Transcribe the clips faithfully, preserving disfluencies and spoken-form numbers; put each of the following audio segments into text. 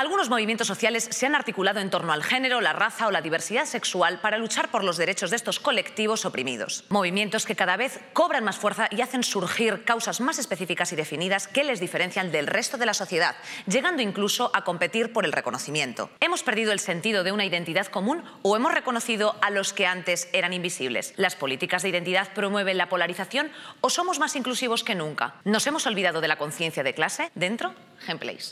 Algunos movimientos sociales se han articulado en torno al género, la raza o la diversidad sexual para luchar por los derechos de estos colectivos oprimidos. Movimientos que cada vez cobran más fuerza y hacen surgir causas más específicas y definidas que les diferencian del resto de la sociedad, llegando incluso a competir por el reconocimiento. ¿Hemos perdido el sentido de una identidad común o hemos reconocido a los que antes eran invisibles? ¿Las políticas de identidad promueven la polarización o somos más inclusivos que nunca? ¿Nos hemos olvidado de la conciencia de clase? Dentro, Gameplays.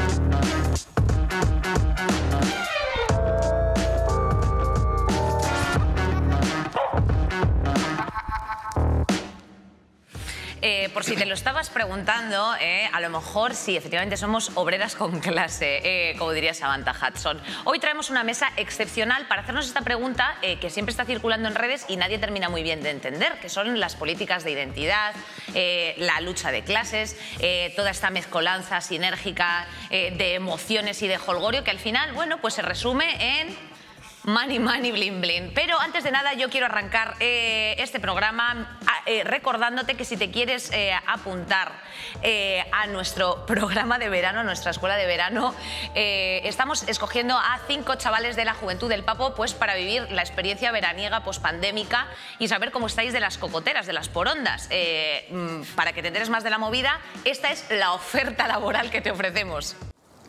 Eh, por si te lo estabas preguntando, eh, a lo mejor sí, efectivamente somos obreras con clase, eh, como diría Samantha Hudson. Hoy traemos una mesa excepcional para hacernos esta pregunta eh, que siempre está circulando en redes y nadie termina muy bien de entender, que son las políticas de identidad, eh, la lucha de clases, eh, toda esta mezcolanza sinérgica eh, de emociones y de jolgorio que al final, bueno, pues se resume en money, money, bling, bling. Pero antes de nada yo quiero arrancar eh, este programa eh, recordándote que si te quieres eh, apuntar eh, a nuestro programa de verano, a nuestra escuela de verano, eh, estamos escogiendo a cinco chavales de la Juventud del Papo pues para vivir la experiencia veraniega pospandémica y saber cómo estáis de las cocoteras, de las porondas. Eh, para que te enteres más de la movida, esta es la oferta laboral que te ofrecemos.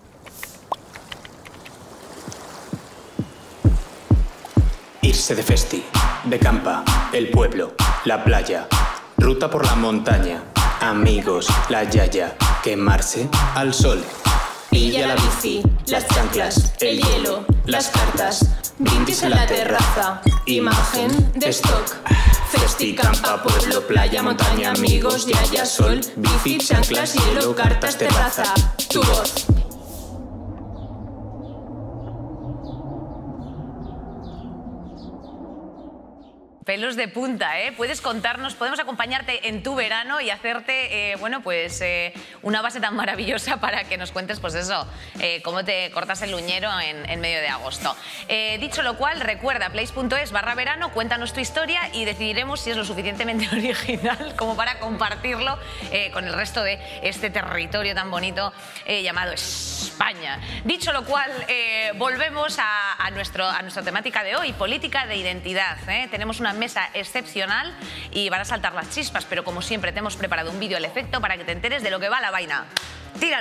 Irse de festi, de campa, el pueblo, la playa, ruta por la montaña, amigos, la yaya, quemarse al sol. Pilla la bici, las chanclas, el hielo, las cartas, brindis en la terraza, imagen de stock. Festi, campa, pueblo, playa, montaña, amigos, yaya, sol, bici, chanclas, hielo, cartas, terraza, tu voz. Pelos de punta, ¿eh? Puedes contarnos, podemos acompañarte en tu verano y hacerte, eh, bueno, pues eh, una base tan maravillosa para que nos cuentes, pues eso, eh, cómo te cortas el uñero en, en medio de agosto. Eh, dicho lo cual, recuerda, place punto es barra verano, cuéntanos tu historia y decidiremos si es lo suficientemente original como para compartirlo eh, con el resto de este territorio tan bonito eh, llamado España. Dicho lo cual, eh, volvemos a, a, nuestro, a nuestra temática de hoy, política de identidad. ¿eh? Tenemos una mesa excepcional y van a saltar las chispas, pero como siempre te hemos preparado un vídeo al efecto para que te enteres de lo que va la vaina. ¡Tíralo!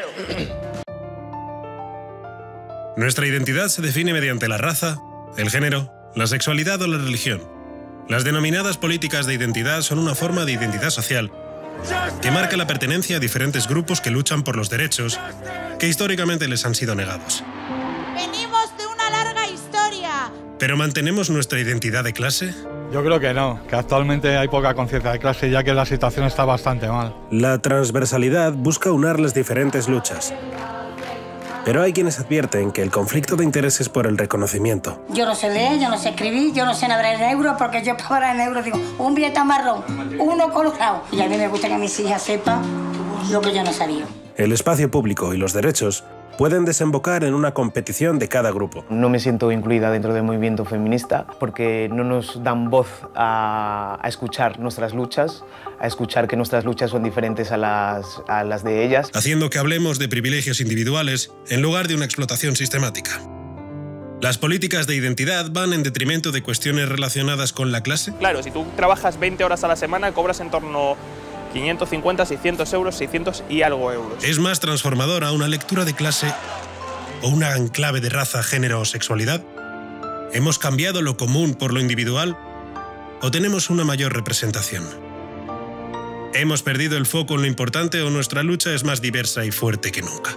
Nuestra identidad se define mediante la raza, el género, la sexualidad o la religión. Las denominadas políticas de identidad son una forma de identidad social que marca la pertenencia a diferentes grupos que luchan por los derechos que históricamente les han sido negados. Venimos de una larga historia. ¿Pero mantenemos nuestra identidad de clase? Yo creo que no, que actualmente hay poca conciencia de clase ya que la situación está bastante mal. La transversalidad busca unar las diferentes luchas. Pero hay quienes advierten que el conflicto de intereses por el reconocimiento. Yo no sé leer, yo no sé escribir, yo no sé nada en euros, porque yo para hablar en euros digo, un billete marrón, uno colorado. Y a mí me gusta que mis hijas sepan lo que yo no sabía. El espacio público y los derechos pueden desembocar en una competición de cada grupo. No me siento incluida dentro del movimiento feminista porque no nos dan voz a, a escuchar nuestras luchas, a escuchar que nuestras luchas son diferentes a las, a las de ellas. Haciendo que hablemos de privilegios individuales en lugar de una explotación sistemática. ¿Las políticas de identidad van en detrimento de cuestiones relacionadas con la clase? Claro, si tú trabajas veinte horas a la semana, cobras en torno a quinientos cincuenta, seiscientos euros, seiscientos y algo euros. ¿Es más transformadora una lectura de clase o una enclave de raza, género o sexualidad? ¿Hemos cambiado lo común por lo individual o tenemos una mayor representación? ¿Hemos perdido el foco en lo importante o nuestra lucha es más diversa y fuerte que nunca?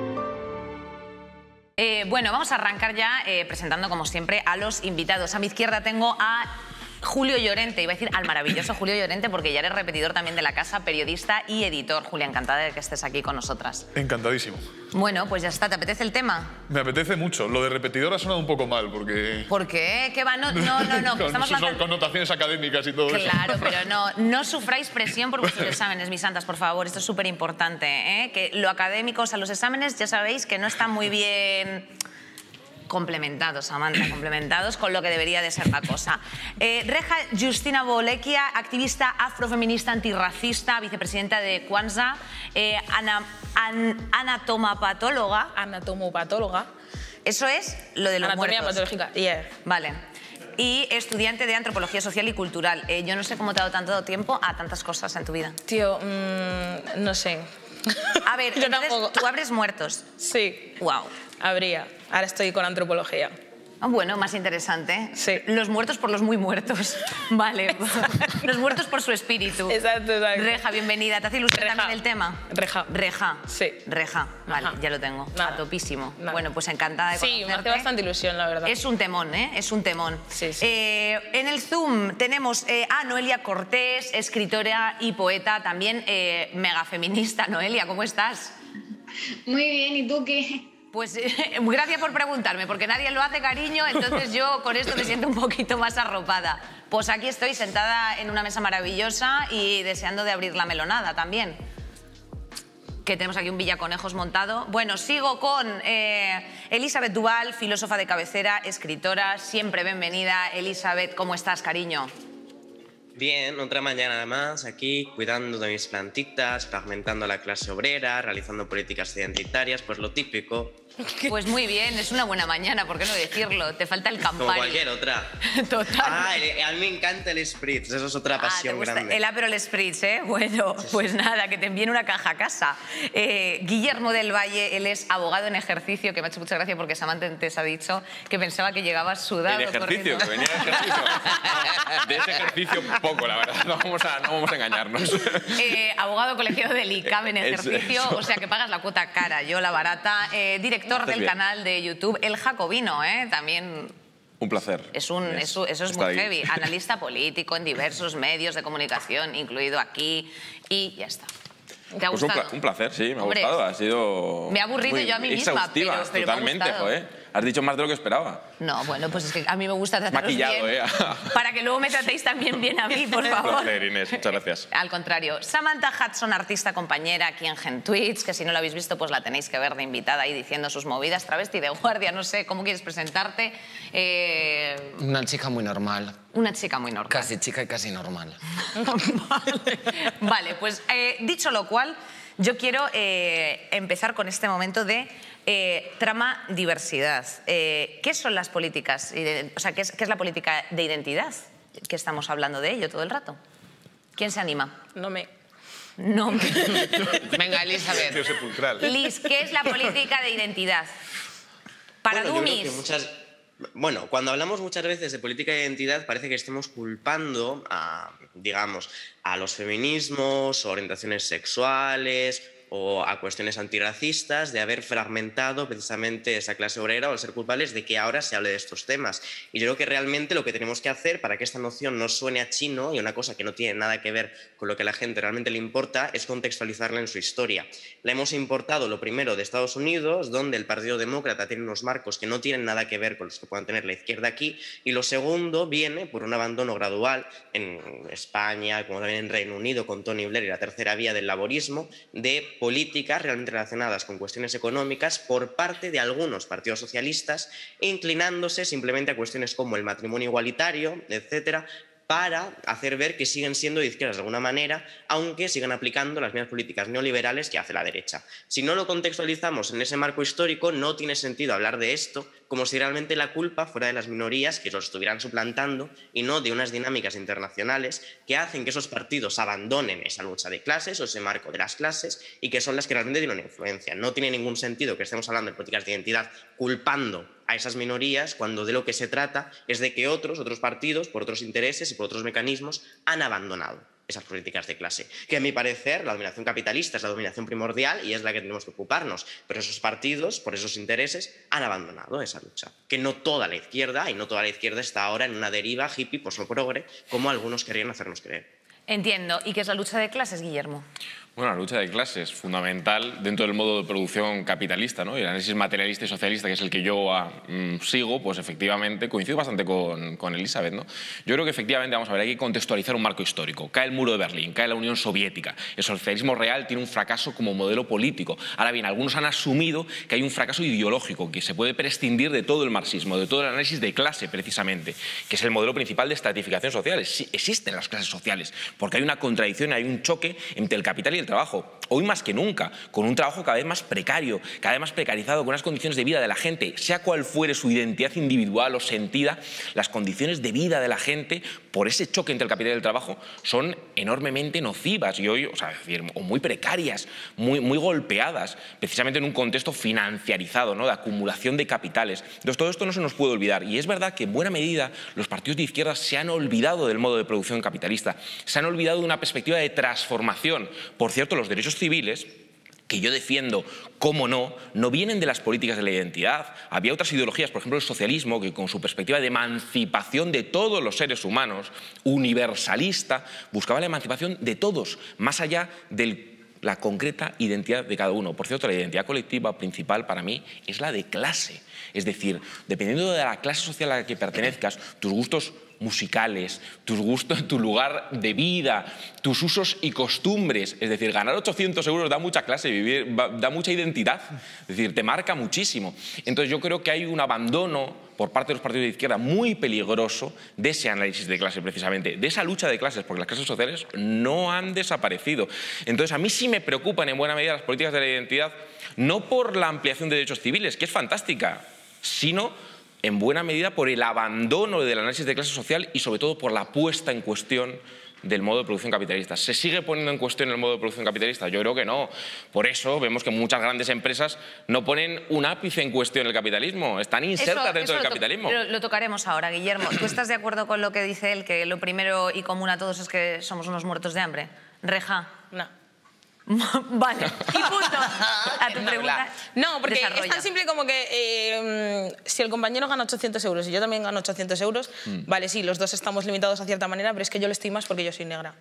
Eh, bueno, vamos a arrancar ya eh, presentando como siempre a los invitados. A mi izquierda tengo a Julio Llorente, iba a decir al maravilloso Julio Llorente porque ya eres repetidor también de la casa, periodista y editor. Julia, encantada de que estés aquí con nosotras. Encantadísimo. Bueno, pues ya está, ¿te apetece el tema? Me apetece mucho. Lo de repetidor ha sonado un poco mal porque... ¿Por qué? ¿Qué va? No, no, no. no que con estamos sus lanzando... connotaciones académicas y todo claro, eso. Claro, pero no, no sufráis presión por vuestros exámenes, mis santas, por favor. Esto es súper importante, ¿eh? Que lo académico, o sea, los exámenes ya sabéis que no están muy bien... Complementados, Samantha, complementados con lo que debería de ser la cosa. Eh, Reja Justina Bolequia, activista afrofeminista antirracista, vicepresidenta de Kwanzaa, eh, ana, an, anatomopatóloga. Anatomopatóloga. Eso es lo de los Anatomía muertos. patológica, yeah. Vale. Y estudiante de antropología social y cultural. Eh, yo no sé cómo te ha dado tanto tiempo a tantas cosas en tu vida. Tío, mmm, no sé. A ver, yo entonces, tampoco. ¿tú abres muertos? Sí. Wow. Habría. Ahora estoy con antropología. Ah, bueno, más interesante. Sí. Los muertos por los muy muertos. Vale. Los muertos por su espíritu. Exacto, exacto. Reja, bienvenida. ¿Te hace ilusión Reja. también el tema? Reja. Reja. Sí. Reja. Vale, Ajá. ya lo tengo. Nada. A topísimo. Nada. Bueno, pues encantada de Sí, conocerte. me hace bastante ilusión, la verdad. Es un temón, ¿eh? Es un temón. Sí, sí. Eh, en el Zoom tenemos eh, a Noelia Cortés, escritora y poeta, también eh, mega feminista. Noelia, ¿cómo estás? Muy bien, ¿y tú qué? Pues eh, gracias por preguntarme, porque nadie lo hace, cariño, entonces yo con esto me siento un poquito más arropada. Pues aquí estoy sentada en una mesa maravillosa y deseando de abrir la melonada también. Que tenemos aquí un villaconejos montado. Bueno, sigo con eh, Elizabeth Duval, filósofa de cabecera, escritora, siempre bienvenida. Elizabeth, ¿cómo estás, cariño? Bien, otra mañana más aquí, cuidando de mis plantitas, fragmentando a la clase obrera, realizando políticas identitarias, pues lo típico. Pues muy bien, es una buena mañana, ¿por qué no decirlo? Te falta el Campari. Como cualquier otra. Total. Ah, el- a mí me encanta el Spritz, eso es otra Ah, te pasión gusta grande. el Aperol Spritz, ¿eh? Bueno, pues nada, que te envíen una caja a casa. Eh, Guillermo del Valle, él es abogado en ejercicio, que me ha hecho mucha gracia porque Samantha antes ha dicho que pensaba que llegabas sudado. En ejercicio, corriendo. que venía de ejercicio. De ese ejercicio poco, la verdad, no vamos a, no vamos a engañarnos. Eh, abogado colegiado del I C A B en Eso, ejercicio, eso. o sea que pagas la cuota cara, yo la barata. Eh, director Haces del bien. canal de YouTube El Jacobino, ¿eh? También Un placer. es un, Es- eso, eso es está muy ahí. heavy. Analista político en diversos medios de comunicación, incluido aquí, y ya está. ¿Te ha Pues un, gustado? pla- un placer, sí, me ha Hombre, gustado. Ha sido. me ha aburrido muy yo a mí misma, exhaustiva, pero- pero me ha totalmente, gustado. joder. Has dicho más de lo que esperaba. No, bueno, pues es que a mí me gusta trataros Maquillado, bien, ¿eh? para que luego me tratéis también bien a mí, por Un favor. placer, Inés, muchas gracias. Al contrario, Samantha Hudson, artista compañera aquí en GenTweets, que si no la habéis visto, pues la tenéis que ver de invitada ahí diciendo sus movidas. Travesti de guardia, no sé cómo quieres presentarte. Eh, Una chica muy normal. una chica muy normal. Casi chica y casi normal. Vale, pues eh, dicho lo cual, yo quiero eh, empezar con este momento de eh, trama diversidad. Eh, ¿Qué son las políticas? ide- O sea, ¿qué es, qué es la política de identidad? Que estamos hablando de ello todo el rato. ¿Quién se anima? No me... No me... Venga, Elizabeth. sepulcral. Liz, ¿qué es la política de identidad? Para Bueno, yo creo Dumis. que muchas... Bueno, cuando hablamos muchas veces de política de identidad parece que estemos culpando a, digamos, a los feminismos, o orientaciones sexuales o a cuestiones antirracistas de haber fragmentado precisamente esa clase obrera o el ser culpables de que ahora se hable de estos temas. Y yo creo que realmente lo que tenemos que hacer para que esta noción no suene a chino y una cosa que no tiene nada que ver con lo que a la gente realmente le importa es contextualizarla en su historia. La hemos importado lo primero de Estados Unidos, donde el Partido Demócrata tiene unos marcos que no tienen nada que ver con los que puedan tener la izquierda aquí, y lo segundo viene por un abandono gradual en España, como también en Reino Unido con Tony Blair y la tercera vía del laborismo, de políticas realmente relacionadas con cuestiones económicas por parte de algunos partidos socialistas, inclinándose simplemente a cuestiones como el matrimonio igualitario, etcétera, para hacer ver que siguen siendo de izquierdas de alguna manera, aunque sigan aplicando las mismas políticas neoliberales que hace la derecha. Si no lo contextualizamos en ese marco histórico, no tiene sentido hablar de esto como si realmente la culpa fuera de las minorías que los estuvieran suplantando y no de unas dinámicas internacionales que hacen que esos partidos abandonen esa lucha de clases o ese marco de las clases y que son las que realmente tienen influencia. No tiene ningún sentido que estemos hablando de políticas de identidad culpando a esas minorías cuando de lo que se trata es de que otros, otros partidos, por otros intereses y por otros mecanismos, han abandonado esas políticas de clase. Que a mi parecer la dominación capitalista es la dominación primordial y es la que tenemos que ocuparnos. Pero esos partidos, por esos intereses, han abandonado esa lucha. Que no toda la izquierda, y no toda la izquierda está ahora en una deriva hippie, post-progre, como algunos querían hacernos creer. Entiendo. ¿Y qué es la lucha de clases, Guillermo? Bueno, la lucha de clases, fundamental dentro del modo de producción capitalista, ¿no? Y el análisis materialista y socialista, que es el que yo ah, mm, sigo, pues efectivamente coincido bastante con, con Elizabeth, ¿no? Yo creo que efectivamente, vamos a ver, hay que contextualizar un marco histórico. Cae el muro de Berlín, cae la Unión Soviética, el socialismo real tiene un fracaso como modelo político. Ahora bien, algunos han asumido que hay un fracaso ideológico, que se puede prescindir de todo el marxismo, de todo el análisis de clase, precisamente, que es el modelo principal de estratificación social. Sí, existen las clases sociales, porque hay una contradicción, hay un choque entre el capital y el trabajo. Hoy más que nunca, con un trabajo cada vez más precario, cada vez más precarizado, con unas condiciones de vida de la gente, sea cual fuere su identidad individual o sentida, las condiciones de vida de la gente, por ese choque entre el capital y el trabajo, son enormemente nocivas y hoy, o sea, es decir, o muy precarias, muy, muy golpeadas, precisamente en un contexto financiarizado, ¿no?, de acumulación de capitales. Entonces, todo esto no se nos puede olvidar. Y es verdad que, en buena medida, los partidos de izquierda se han olvidado del modo de producción capitalista, se han olvidado de una perspectiva de transformación. Por cierto, los derechos civiles, que yo defiendo, cómo no, no vienen de las políticas de la identidad. Había otras ideologías, por ejemplo el socialismo, que con su perspectiva de emancipación de todos los seres humanos, universalista, buscaba la emancipación de todos, más allá de la concreta identidad de cada uno. Por cierto, la identidad colectiva principal para mí es la de clase. Es decir, dependiendo de la clase social a la que pertenezcas, tus gustos musicales, tus gustos, tu lugar de vida, tus usos y costumbres. Es decir, ganar ochocientos euros da mucha clase, vivir, da mucha identidad. Es decir, te marca muchísimo. Entonces yo creo que hay un abandono por parte de los partidos de izquierda muy peligroso de ese análisis de clase, precisamente, de esa lucha de clases, porque las clases sociales no han desaparecido. Entonces a mí sí me preocupan en buena medida las políticas de la identidad, no por la ampliación de derechos civiles, que es fantástica, sino en buena medida por el abandono del análisis de clase social y sobre todo por la puesta en cuestión del modo de producción capitalista. ¿Se sigue poniendo en cuestión el modo de producción capitalista? Yo creo que no. Por eso vemos que muchas grandes empresas no ponen un ápice en cuestión el capitalismo, están insertas eso, dentro eso del lo capitalismo. Lo, lo tocaremos ahora, Guillermo. ¿Tú estás de acuerdo con lo que dice él, que lo primero y común a todos es que somos unos muertos de hambre? Reja. No. Vale, y punto. A tu pregunta. No, porque desarrolla. es tan simple como que eh, si el compañero gana ochocientos euros y yo también gano ochocientos euros, mm. vale, sí, los dos estamos limitados a cierta manera, pero es que yo le estoy más porque yo soy negra.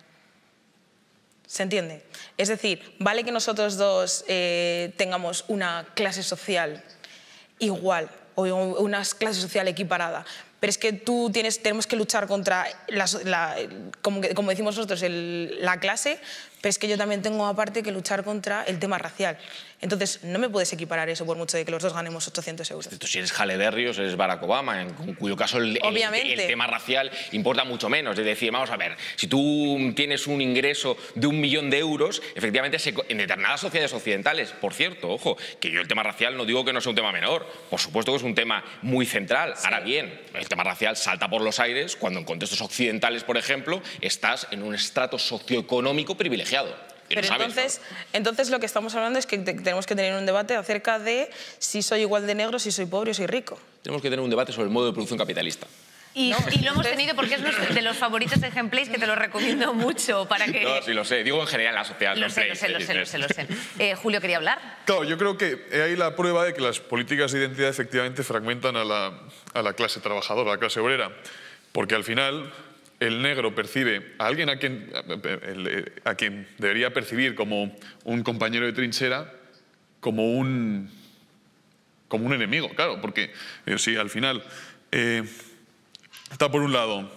¿Se entiende? Es decir, vale que nosotros dos eh, tengamos una clase social igual o una clase social equiparada, pero es que tú tienes, tenemos que luchar contra, la, la, como, como decimos nosotros, el, la clase, pero es que yo también tengo aparte que luchar contra el tema racial. Entonces, no me puedes equiparar eso por mucho de que los dos ganemos ochocientos euros. Si eres Halle Berry o eres Barack Obama, en cuyo caso el, el, el tema racial importa mucho menos. Es decir, vamos a ver, si tú tienes un ingreso de un millón de euros, efectivamente se, en determinadas sociedades occidentales, por cierto, ojo, que yo el tema racial no digo que no sea un tema menor, por supuesto que es un tema muy central. Sí. Ahora bien, el tema racial salta por los aires cuando en contextos occidentales, por ejemplo, estás en un estrato socioeconómico privilegiado. Pero entonces, entonces lo que estamos hablando es que te, tenemos que tener un debate acerca de si soy igual de negro, si soy pobre o soy rico. Tenemos que tener un debate sobre el modo de producción capitalista. Y, no, y lo hemos tenido porque es de los favoritos de Gameplays, que te lo recomiendo mucho para que... No, sí lo sé, digo en general la sociedad. Lo sé, lo sé, lo sé, lo sé, lo sé. Eh, Julio quería hablar. Claro, yo creo que hay la prueba de que las políticas de identidad efectivamente fragmentan a la, a la clase trabajadora, a la clase obrera, porque al final el negro percibe a alguien a quien, a quien debería percibir como un compañero de trinchera, como un, como un enemigo, claro, porque eh, sí, al final eh, está por un lado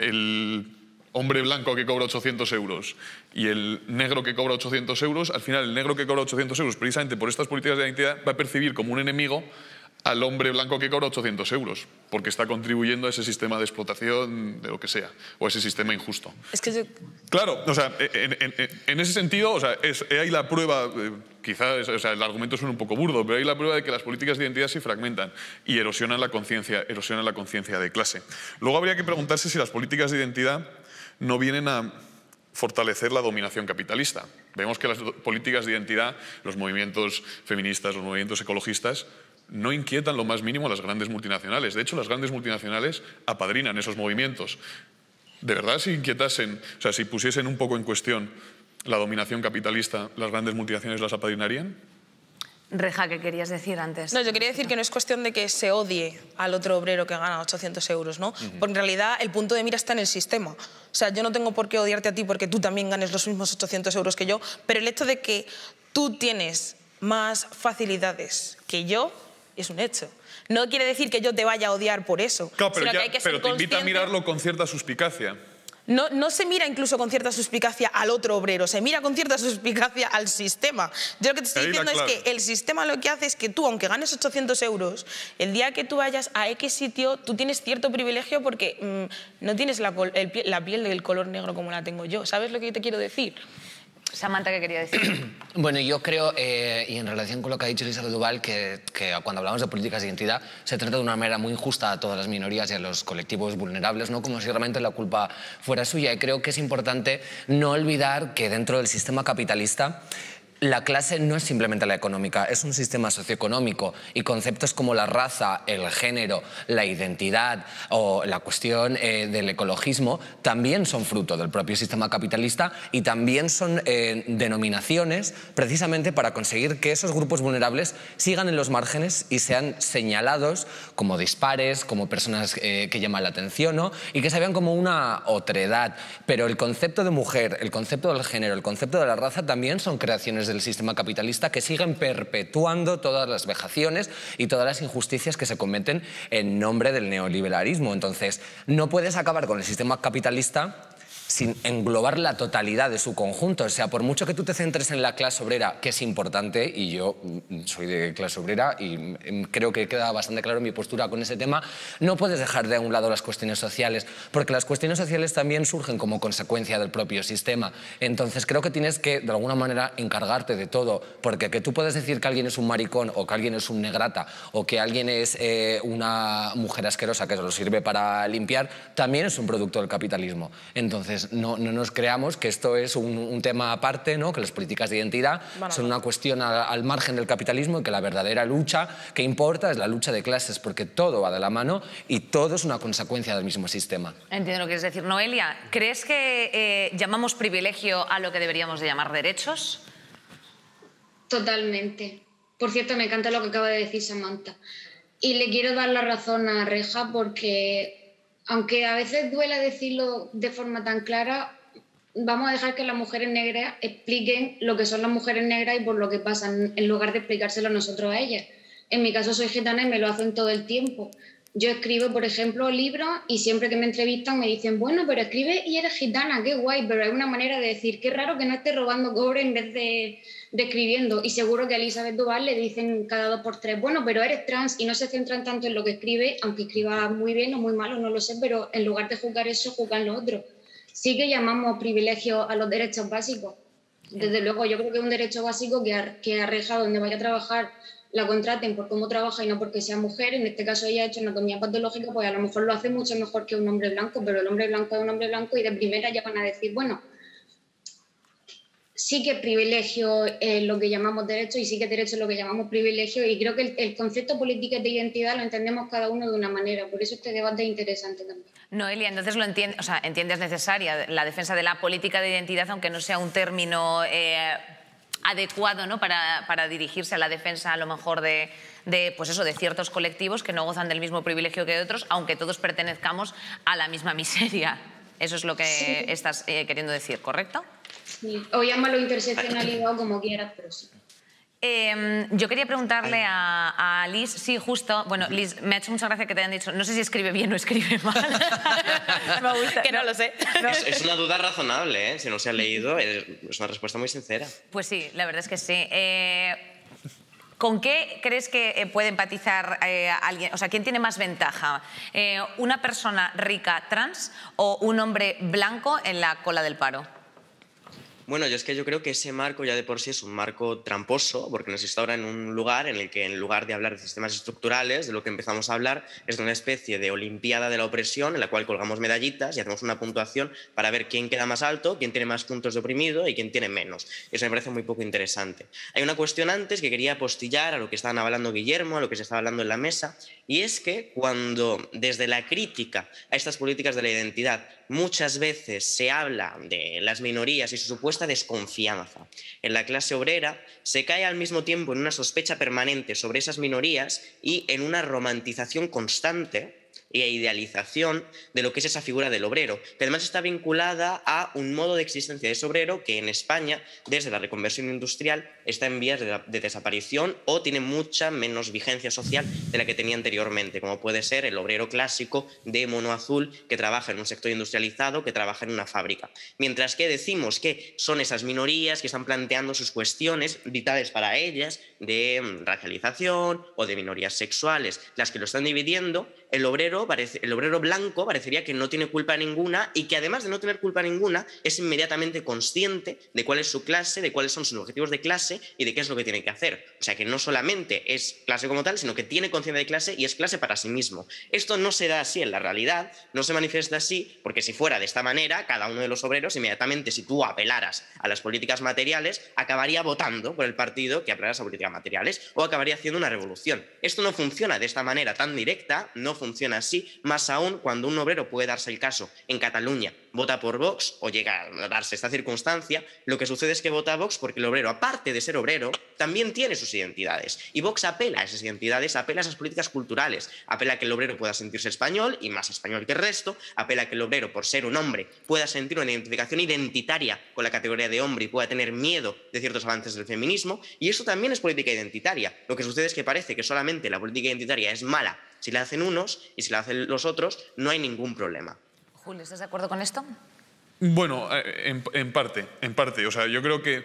el hombre blanco que cobra ochocientos euros y el negro que cobra ochocientos euros, al final el negro que cobra ochocientos euros, precisamente por estas políticas de identidad, va a percibir como un enemigo al hombre blanco que cobra ochocientos euros, porque está contribuyendo a ese sistema de explotación, de lo que sea, o a ese sistema injusto. Es que yo... Claro, o sea, en, en, en ese sentido, o sea, es, hay la prueba, eh, quizás, o sea, el argumento suena un poco burdo, pero hay la prueba de que las políticas de identidad se fragmentan y erosionan la conciencia, erosionan la conciencia de clase. Luego habría que preguntarse si las políticas de identidad no vienen a fortalecer la dominación capitalista. Vemos que las políticas de identidad, los movimientos feministas, los movimientos ecologistas, no inquietan lo más mínimo a las grandes multinacionales. De hecho, las grandes multinacionales apadrinan esos movimientos. ¿De verdad si inquietasen, o sea, si pusiesen un poco en cuestión la dominación capitalista, las grandes multinacionales las apadrinarían? Reja, ¿qué querías decir antes? No, yo quería decir que no es cuestión de que se odie al otro obrero que gana ochocientos euros, ¿no? Uh-huh. Porque en realidad el punto de mira está en el sistema. O sea, yo no tengo por qué odiarte a ti porque tú también ganes los mismos ochocientos euros que yo, pero el hecho de que tú tienes más facilidades que yo es un hecho. No quiere decir que yo te vaya a odiar por eso. Claro, pero, sino ya, que hay que pero ser te invita a consciente. mirarlo con cierta suspicacia. No, no se mira incluso con cierta suspicacia al otro obrero, se mira con cierta suspicacia al sistema. Yo lo que te estoy Ahí diciendo la es clave. que el sistema lo que hace es que tú, aunque ganes ochocientos euros, el día que tú vayas a X sitio, tú tienes cierto privilegio porque mmm, no tienes la, el, la piel del color negro como la tengo yo. ¿Sabes lo que te quiero decir? Samantha, ¿qué quería decir? Bueno, yo creo, eh, y en relación con lo que ha dicho Elizabeth Duval, que, que cuando hablamos de políticas de identidad se trata de una manera muy injusta a todas las minorías y a los colectivos vulnerables, ¿no? Como si realmente la culpa fuera suya. Y creo que es importante no olvidar que dentro del sistema capitalista la clase no es simplemente la económica, es un sistema socioeconómico y conceptos como la raza, el género, la identidad o la cuestión eh, del ecologismo también son fruto del propio sistema capitalista y también son eh, denominaciones precisamente para conseguir que esos grupos vulnerables sigan en los márgenes y sean señalados como dispares, como personas eh, que llaman la atención, ¿no? Y que se vean como una otredad. Pero el concepto de mujer, el concepto del género, el concepto de la raza también son creaciones del sistema capitalista que siguen perpetuando todas las vejaciones y todas las injusticias que se cometen en nombre del neoliberalismo. Entonces, no puedes acabar con el sistema capitalista sin englobar la totalidad de su conjunto. O sea, por mucho que tú te centres en la clase obrera, que es importante, y yo soy de clase obrera y creo que queda bastante claro mi postura con ese tema, no puedes dejar de un lado las cuestiones sociales, porque las cuestiones sociales también surgen como consecuencia del propio sistema. Entonces creo que tienes que, de alguna manera, encargarte de todo, porque que tú puedes decir que alguien es un maricón, o que alguien es un negrata, o que alguien es eh, una mujer asquerosa que solo sirve para limpiar, también es un producto del capitalismo. Entonces, No, no nos creamos que esto es un, un tema aparte, ¿no? Que las políticas de identidad bueno, son una cuestión a, al margen del capitalismo y que la verdadera lucha que importa es la lucha de clases, porque todo va de la mano y todo es una consecuencia del mismo sistema. Entiendo lo que quieres decir. Noelia, ¿crees que eh, llamamos privilegio a lo que deberíamos de llamar derechos? Totalmente. Por cierto, me encanta lo que acaba de decir Samantha. Y le quiero dar la razón a Reja porque, aunque a veces duela decirlo de forma tan clara, vamos a dejar que las mujeres negras expliquen lo que son las mujeres negras y por lo que pasan, en lugar de explicárselo nosotros a ellas. En mi caso soy gitana y me lo hacen todo el tiempo. Yo escribo, por ejemplo, libros y siempre que me entrevistan me dicen, bueno, pero escribes y eres gitana, qué guay, pero es una manera de decir, qué raro que no estés robando cobre en vez de, de escribiendo. Y seguro que a Elizabeth Duval le dicen cada dos por tres, bueno, pero eres trans, y no se centran tanto en lo que escribe, aunque escriba muy bien o muy malo, no lo sé, pero en lugar de juzgar eso, juzgan lo otro. Sí que llamamos privilegio a los derechos básicos. Desde luego, yo creo que es un derecho básico que a, que a Reja, donde vaya a trabajar, la contraten por cómo trabaja y no porque sea mujer. En este caso ella ha hecho anatomía patológica, pues a lo mejor lo hace mucho mejor que un hombre blanco, pero el hombre blanco es un hombre blanco y de primera ya van a decir, bueno, sí que privilegio es lo que llamamos derecho y sí que derecho es lo que llamamos privilegio, y creo que el, el concepto política de identidad lo entendemos cada uno de una manera, por eso este debate es interesante también. Noelia, entonces lo entiendes, o sea, entiendes necesaria la defensa de la política de identidad, aunque no sea un término eh, adecuado, ¿no? para, para dirigirse a la defensa a lo mejor de, de, pues eso, de ciertos colectivos que no gozan del mismo privilegio que otros, aunque todos pertenezcamos a la misma miseria. Eso es lo que sí. estás eh, queriendo decir, ¿correcto? Sí. O llámalo interseccionalidad o como quieras, pero sí. Eh, yo quería preguntarle a, a Liz, sí, justo, bueno, Liz, me ha hecho mucha gracia que te hayan dicho, no sé si escribe bien o escribe mal. Me gusta, que no, no lo sé. No. Es, es una duda razonable, ¿eh? Si no se ha leído, es una respuesta muy sincera. Pues sí, la verdad es que sí. Eh, ¿Con qué crees que puede empatizar eh, alguien? O sea, ¿quién tiene más ventaja? Eh, ¿Una persona rica trans o un hombre blanco en la cola del paro? Bueno, yo es que yo creo que ese marco ya de por sí es un marco tramposo, porque nos está ahora en un lugar en el que, en lugar de hablar de sistemas estructurales, de lo que empezamos a hablar es de una especie de olimpiada de la opresión en la cual colgamos medallitas y hacemos una puntuación para ver quién queda más alto, quién tiene más puntos de oprimido y quién tiene menos. Eso me parece muy poco interesante. Hay una cuestión antes que quería apostillar a lo que estaban hablando Guillermo, a lo que se estaba hablando en la mesa, y es que cuando desde la crítica a estas políticas de la identidad muchas veces se habla de las minorías y su supuesta supuesta desconfianza. En la clase obrera se cae al mismo tiempo en una sospecha permanente sobre esas minorías y en una romantización constante e idealización de lo que es esa figura del obrero, que además está vinculada a un modo de existencia de ese obrero que en España, desde la reconversión industrial, está en vías de, de desaparición o tiene mucha menos vigencia social de la que tenía anteriormente, como puede ser el obrero clásico de mono azul que trabaja en un sector industrializado, que trabaja en una fábrica. Mientras que decimos que son esas minorías que están planteando sus cuestiones vitales para ellas, de racialización o de minorías sexuales, las que lo están dividiendo, el obrero, parece, el obrero blanco parecería que no tiene culpa ninguna y que además de no tener culpa ninguna es inmediatamente consciente de cuál es su clase, de cuáles son sus objetivos de clase y de qué es lo que tiene que hacer. O sea que no solamente es clase como tal, sino que tiene conciencia de clase y es clase para sí mismo. Esto no se da así en la realidad, no se manifiesta así, porque si fuera de esta manera, cada uno de los obreros inmediatamente, si tú apelaras a las políticas materiales, acabaría votando por el partido que apelara a políticas materiales o acabaría haciendo una revolución. Esto no funciona de esta manera tan directa, no funciona así, más aún cuando un obrero puede darse el caso en Cataluña, vota por Vox o llega a darse esta circunstancia, lo que sucede es que vota a Vox porque el obrero, aparte de ser obrero, también tiene sus identidades. Y Vox apela a esas identidades, apela a esas políticas culturales, apela a que el obrero pueda sentirse español y más español que el resto, apela a que el obrero, por ser un hombre, pueda sentir una identificación identitaria con la categoría de hombre y pueda tener miedo de ciertos avances del feminismo, y eso también es política identitaria. Lo que sucede es que parece que solamente la política identitaria es mala si la hacen unos y si la hacen los otros no hay ningún problema. Julio, ¿estás de acuerdo con esto? Bueno, en, en parte, en parte. O sea, yo creo que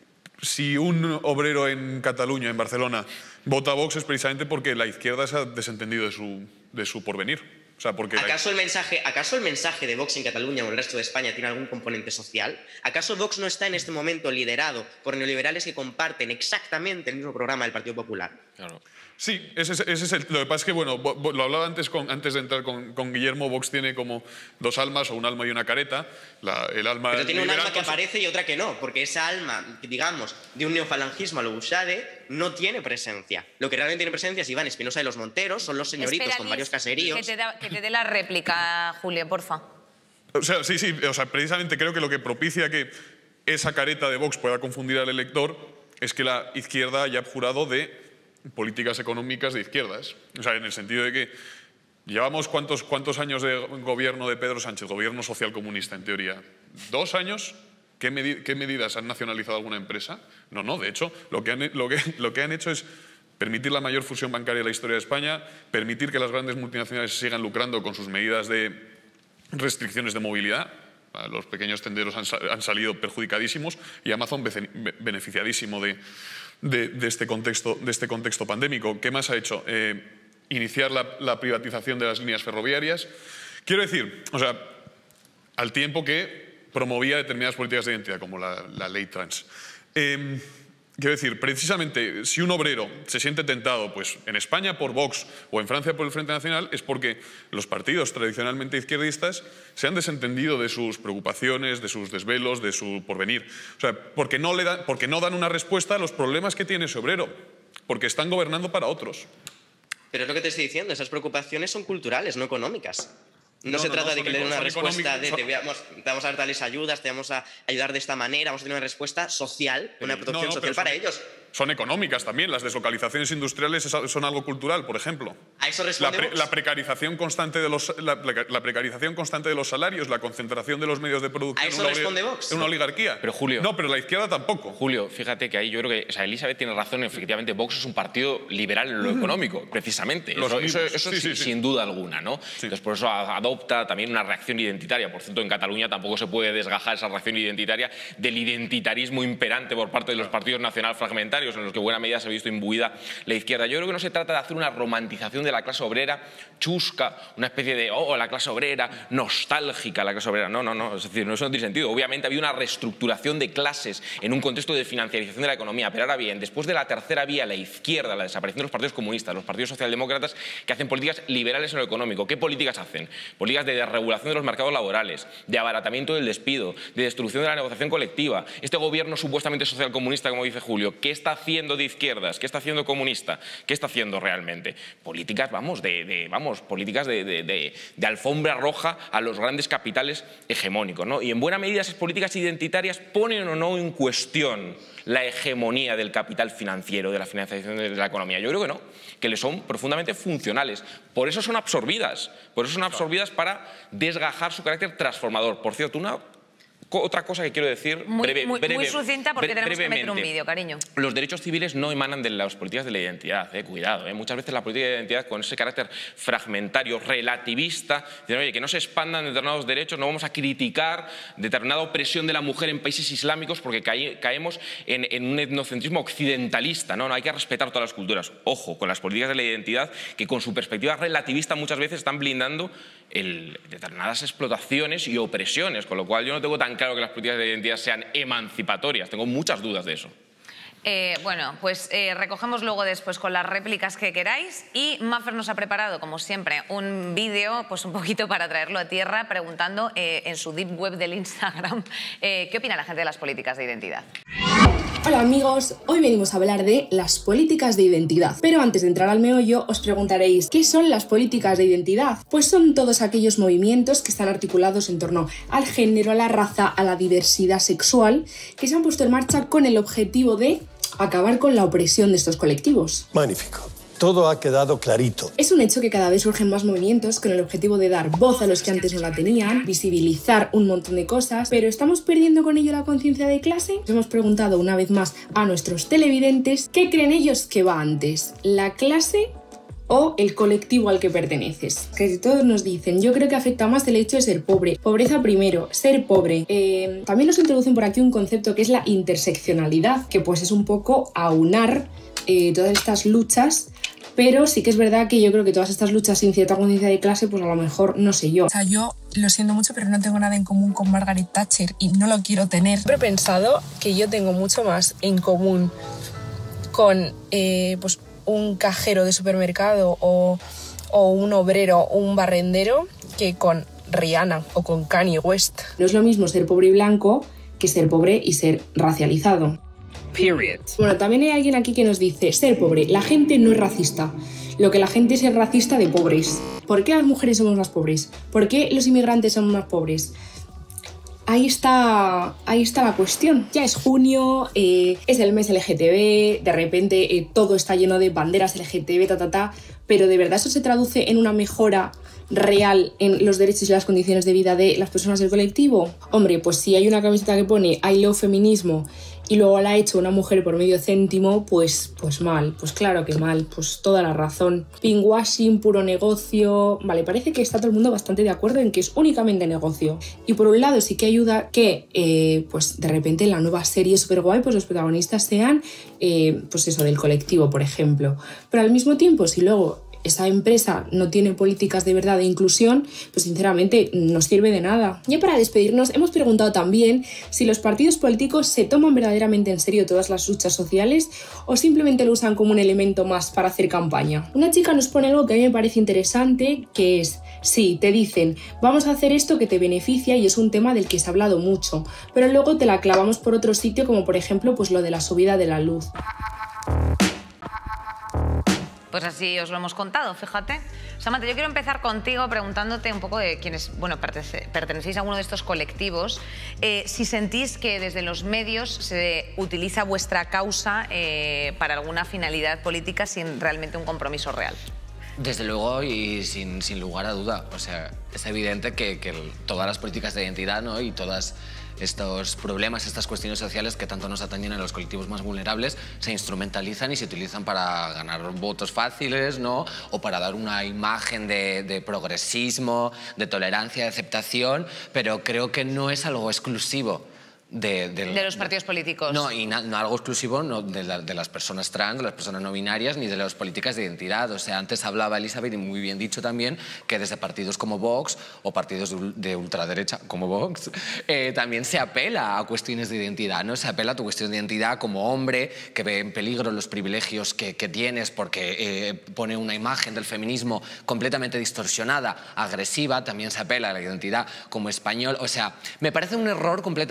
si un obrero en Cataluña, en Barcelona, vota a Vox es precisamente porque la izquierda se ha desentendido de su, de su porvenir. O sea, porque ¿Acaso, el mensaje, ¿Acaso el mensaje de Vox en Cataluña o en el resto de España tiene algún componente social? ¿Acaso Vox no está en este momento liderado por neoliberales que comparten exactamente el mismo programa del Partido Popular? Claro. Sí, ese es, ese es el, lo que pasa es que, bueno, lo hablaba antes, con, antes de entrar con, con Guillermo, Vox tiene como dos almas, o un alma y una careta. La, el alma Pero tiene un liberal, alma que aparece y otra que no, porque esa alma, digamos, de un neofalangismo a lo Buxade, no tiene presencia. Lo que realmente tiene presencia es Iván Espinosa de los Monteros, son los señoritos Espera, con Luis, varios caseríos. Que te, da, que te dé la réplica, Julio, porfa. O sea, sí, sí, o sea, precisamente creo que lo que propicia que esa careta de Vox pueda confundir al elector es que la izquierda haya jurado de políticas económicas de izquierdas. O sea, en el sentido de que llevamos cuántos, cuántos años de gobierno de Pedro Sánchez, gobierno socialcomunista en teoría. ¿Dos años? ¿Qué, medi ¿Qué medidas han nacionalizado alguna empresa? No, no, de hecho, lo que, han, lo, que, lo que han hecho es permitir la mayor fusión bancaria de la historia de España, permitir que las grandes multinacionales sigan lucrando con sus medidas de restricciones de movilidad. Los pequeños tenderos han, han salido perjudicadísimos y Amazon beneficiadísimo de, de, de, este contexto, de este contexto pandémico. ¿Qué más ha hecho? Eh, iniciar la, la privatización de las líneas ferroviarias. Quiero decir, o sea, al tiempo que promovía determinadas políticas de identidad, como la, la ley trans. Eh, Quiero decir, precisamente, si un obrero se siente tentado, pues en España por Vox o en Francia por el Frente Nacional, es porque los partidos tradicionalmente izquierdistas se han desentendido de sus preocupaciones, de sus desvelos, de su porvenir. O sea, porque no, le dan, porque no dan una respuesta a los problemas que tiene ese obrero, porque están gobernando para otros. Pero es lo que te estoy diciendo, esas preocupaciones son culturales, no económicas. No, no se no, trata no, de que le den una respuesta de te vamos, te vamos a dar tales ayudas, te vamos a ayudar de esta manera, vamos a tener una respuesta social, una protección no, social para son, ellos. Son económicas también, las deslocalizaciones industriales son algo cultural, por ejemplo. ¿A eso responde la, pre, Vox? la precarización constante de los la, la precarización constante de los salarios, la concentración de los medios de producción. ¿A eso una, responde Vox? En una oligarquía. Pero Julio, no, pero la izquierda tampoco. Julio, fíjate que ahí yo creo que, o sea, Elizabeth tiene razón, efectivamente Vox es un partido liberal en lo económico, precisamente. Los eso eso, eso sí, sin, sí, sí. sin duda alguna, ¿no? Sí. Entonces por eso adopta también una reacción identitaria. Por cierto, en Cataluña tampoco se puede desgajar esa reacción identitaria del identitarismo imperante por parte de los partidos nacional fragmentarios, en los que en buena medida se ha visto imbuida la izquierda. Yo creo que no se trata de hacer una romantización de la clase obrera chusca, una especie de, oh, la clase obrera, nostálgica la clase obrera. No, no, no, es decir, no, eso no tiene sentido. Obviamente ha habido una reestructuración de clases en un contexto de financiarización de la economía, pero ahora bien, después de la tercera vía, la izquierda, la desaparición de los partidos comunistas, los partidos socialdemócratas que hacen políticas liberales en lo económico. ¿Qué políticas hacen? Políticas de desregulación de los mercados laborales, de abaratamiento del despido, de destrucción de la negociación colectiva. Este gobierno supuestamente socialcomunista, como dice Julio, ¿qué está está haciendo de izquierdas? ¿Qué está haciendo comunista? ¿Qué está haciendo realmente? Políticas, vamos, de, de, vamos, políticas de, de, de, de alfombra roja a los grandes capitales hegemónicos, ¿no? Y en buena medida esas políticas identitarias ponen o no en cuestión la hegemonía del capital financiero, de la financiación de la economía. Yo creo que no, que le son profundamente funcionales. Por eso son absorbidas, por eso son absorbidas para desgajar su carácter transformador. Por cierto, una otra cosa que quiero decir muy, breve, muy, breve, muy sucinta porque bre tenemos que meter un brevemente. vídeo, cariño. Los derechos civiles no emanan de las políticas de la identidad, eh, cuidado. Eh. Muchas veces la política de identidad, con ese carácter fragmentario, relativista, dicen, oye, que no se expandan determinados derechos, no vamos a criticar determinada opresión de la mujer en países islámicos porque cae, caemos en, en un etnocentrismo occidentalista, ¿no? No, hay que respetar todas las culturas. Ojo con las políticas de la identidad que con su perspectiva relativista muchas veces están blindando el, determinadas explotaciones y opresiones, con lo cual yo no tengo tan claro que las políticas de identidad sean emancipatorias, tengo muchas dudas de eso. Eh, bueno, pues eh, recogemos luego después con las réplicas que queráis y Maffer nos ha preparado, como siempre, un vídeo pues un poquito para traerlo a tierra preguntando eh, en su deep web del Instagram eh, qué opina la gente de las políticas de identidad. Hola amigos, hoy venimos a hablar de las políticas de identidad. Pero antes de entrar al meollo os preguntaréis, ¿qué son las políticas de identidad? Pues son todos aquellos movimientos que están articulados en torno al género, a la raza, a la diversidad sexual, que se han puesto en marcha con el objetivo de acabar con la opresión de estos colectivos. Magnífico. Todo ha quedado clarito. Es un hecho que cada vez surgen más movimientos con el objetivo de dar voz a los que antes no la tenían, visibilizar un montón de cosas, pero ¿estamos perdiendo con ello la conciencia de clase? Nos hemos preguntado una vez más a nuestros televidentes ¿qué creen ellos que va antes? ¿La clase o el colectivo al que perteneces? Que todos nos dicen, yo creo que afecta más el hecho de ser pobre. Pobreza primero, ser pobre. Eh, también nos introducen por aquí un concepto que es la interseccionalidad, que pues es un poco aunar eh, todas estas luchas. Pero sí que es verdad que yo creo que todas estas luchas sin cierta conciencia de clase, pues a lo mejor no sé yo. O sea, yo lo siento mucho, pero no tengo nada en común con Margaret Thatcher y no lo quiero tener. Siempre he pensado que yo tengo mucho más en común con eh, pues, un cajero de supermercado o, o un obrero o un barrendero que con Rihanna o con Kanye West. No es lo mismo ser pobre y blanco que ser pobre y ser racializado. Period. Bueno, también hay alguien aquí que nos dice, ser pobre, la gente no es racista. Lo que la gente es es racista de pobres. ¿Por qué las mujeres somos más pobres? ¿Por qué los inmigrantes somos más pobres? Ahí está, ahí está la cuestión. Ya es junio, eh, es el mes L G T B, de repente eh, todo está lleno de banderas L G T B, ta, ta, ta, pero ¿de verdad eso se traduce en una mejora real en los derechos y las condiciones de vida de las personas del colectivo? Hombre, pues si hay una camiseta que pone I love feminismo y luego la ha hecho una mujer por medio céntimo, pues, pues mal, pues claro que mal, pues toda la razón. Pinkwashing, puro negocio. Vale, parece que está todo el mundo bastante de acuerdo en que es únicamente negocio. Y por un lado sí que ayuda que, eh, pues de repente en la nueva serie super guay, pues los protagonistas sean, eh, pues eso, del colectivo, por ejemplo. Pero al mismo tiempo, si luego esa empresa no tiene políticas de verdad de inclusión, pues sinceramente no sirve de nada. Ya para despedirnos, hemos preguntado también si los partidos políticos se toman verdaderamente en serio todas las luchas sociales o simplemente lo usan como un elemento más para hacer campaña. Una chica nos pone algo que a mí me parece interesante, que es, sí, te dicen, vamos a hacer esto que te beneficia y es un tema del que se ha hablado mucho, pero luego te la clavamos por otro sitio, como por ejemplo pues lo de la subida de la luz. Pues así os lo hemos contado, fíjate. Samantha, yo quiero empezar contigo preguntándote un poco de quienes, bueno, pertenecéis a uno de estos colectivos, eh, si sentís que desde los medios se utiliza vuestra causa eh, para alguna finalidad política sin realmente un compromiso real. Desde luego y sin, sin lugar a duda. O sea, es evidente que, que todas las políticas de identidad, ¿no? Y todas estos problemas, estas cuestiones sociales que tanto nos atañen a los colectivos más vulnerables se instrumentalizan y se utilizan para ganar votos fáciles, ¿no? O para dar una imagen de, de progresismo, de tolerancia, de aceptación, pero creo que no es algo exclusivo De, de, de los partidos políticos. No, y na, no algo exclusivo no, de, la, de las personas trans, de las personas no binarias, ni de las políticas de identidad. O sea, antes hablaba Elizabeth, y muy bien dicho también, que desde partidos como Vox o partidos de, de ultraderecha como Vox, eh, también se apela a cuestiones de identidad, ¿no? Se apela a tu cuestión de identidad como hombre, que ve en peligro los privilegios que, que tienes porque eh, pone una imagen del feminismo completamente distorsionada, agresiva. También se apela a la identidad como español. O sea, me parece un error completamente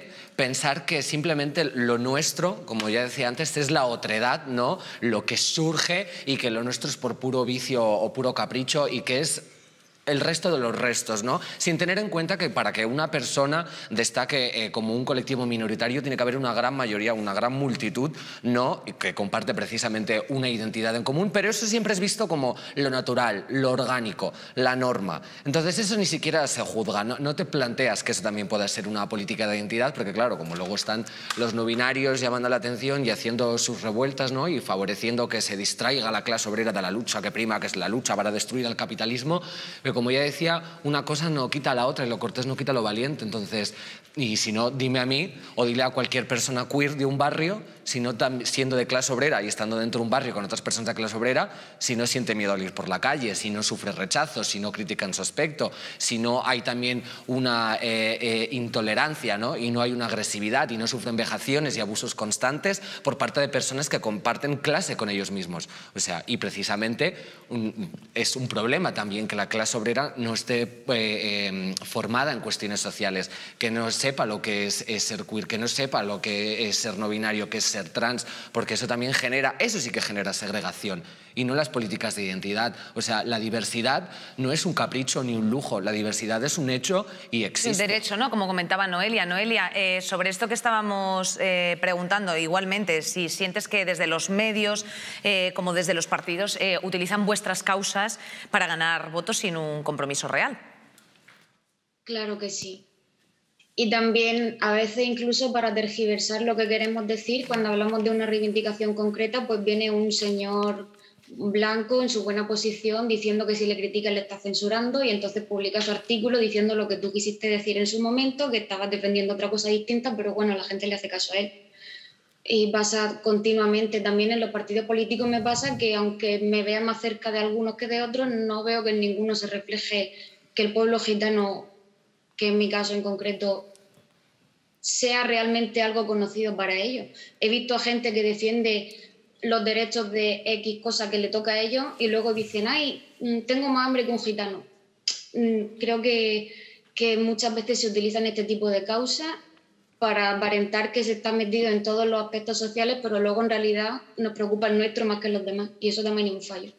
importante pensar que simplemente lo nuestro, como ya decía antes, es la otredad, ¿no? Lo que surge y que lo nuestro es por puro vicio o puro capricho y que es el resto de los restos, ¿no? Sin tener en cuenta que para que una persona destaque eh, como un colectivo minoritario tiene que haber una gran mayoría, una gran multitud, ¿no? Que comparte precisamente una identidad en común, pero eso siempre es visto como lo natural, lo orgánico, la norma. Entonces eso ni siquiera se juzga, no, no te planteas que eso también pueda ser una política de identidad, porque claro, como luego están los no binarios llamando la atención y haciendo sus revueltas, ¿no? Y favoreciendo que se distraiga la clase obrera de la lucha que prima, que es la lucha para destruir al capitalismo. Pero como ya decía, una cosa no quita a la otra y lo cortés no quita lo valiente. Entonces, y si no, dime a mí o dile a cualquier persona queer de un barrio, si no siendo de clase obrera y estando dentro de un barrio con otras personas de clase obrera, si no siente miedo al ir por la calle, si no sufre rechazo, si no critican su aspecto, si no hay también una eh, eh, intolerancia, ¿no? Y no hay una agresividad y no sufren vejaciones y abusos constantes por parte de personas que comparten clase con ellos mismos. O sea, y precisamente un, es un problema también que la clase obrera no esté eh, eh, formada en cuestiones sociales, que no sepa lo que es, es ser queer, que no sepa lo que es ser no binario, que es ser trans, porque eso también genera, eso sí que genera segregación y no las políticas de identidad. O sea, la diversidad no es un capricho ni un lujo, la diversidad es un hecho y existe. Un derecho, ¿no? Como comentaba Noelia. Noelia, eh, sobre esto que estábamos eh, preguntando, igualmente, si sientes que desde los medios, eh, como desde los partidos, eh, utilizan vuestras causas para ganar votos sin un compromiso real. Claro que sí. Y también a veces incluso para tergiversar lo que queremos decir, cuando hablamos de una reivindicación concreta, pues viene un señor blanco en su buena posición diciendo que si le critica le está censurando y entonces publica su artículo diciendo lo que tú quisiste decir en su momento, que estabas defendiendo otra cosa distinta, pero bueno, la gente le hace caso a él. Y pasa continuamente también en los partidos políticos. Me pasa que aunque me vea más cerca de algunos que de otros, no veo que en ninguno se refleje que el pueblo gitano, que en mi caso en concreto, sea realmente algo conocido para ellos. He visto a gente que defiende los derechos de X cosa que le toca a ellos y luego dicen, ay, tengo más hambre que un gitano. Creo que, que muchas veces se utilizan este tipo de causas para aparentar que se está metido en todos los aspectos sociales, pero luego en realidad nos preocupa el nuestro más que los demás y eso también es un fallo.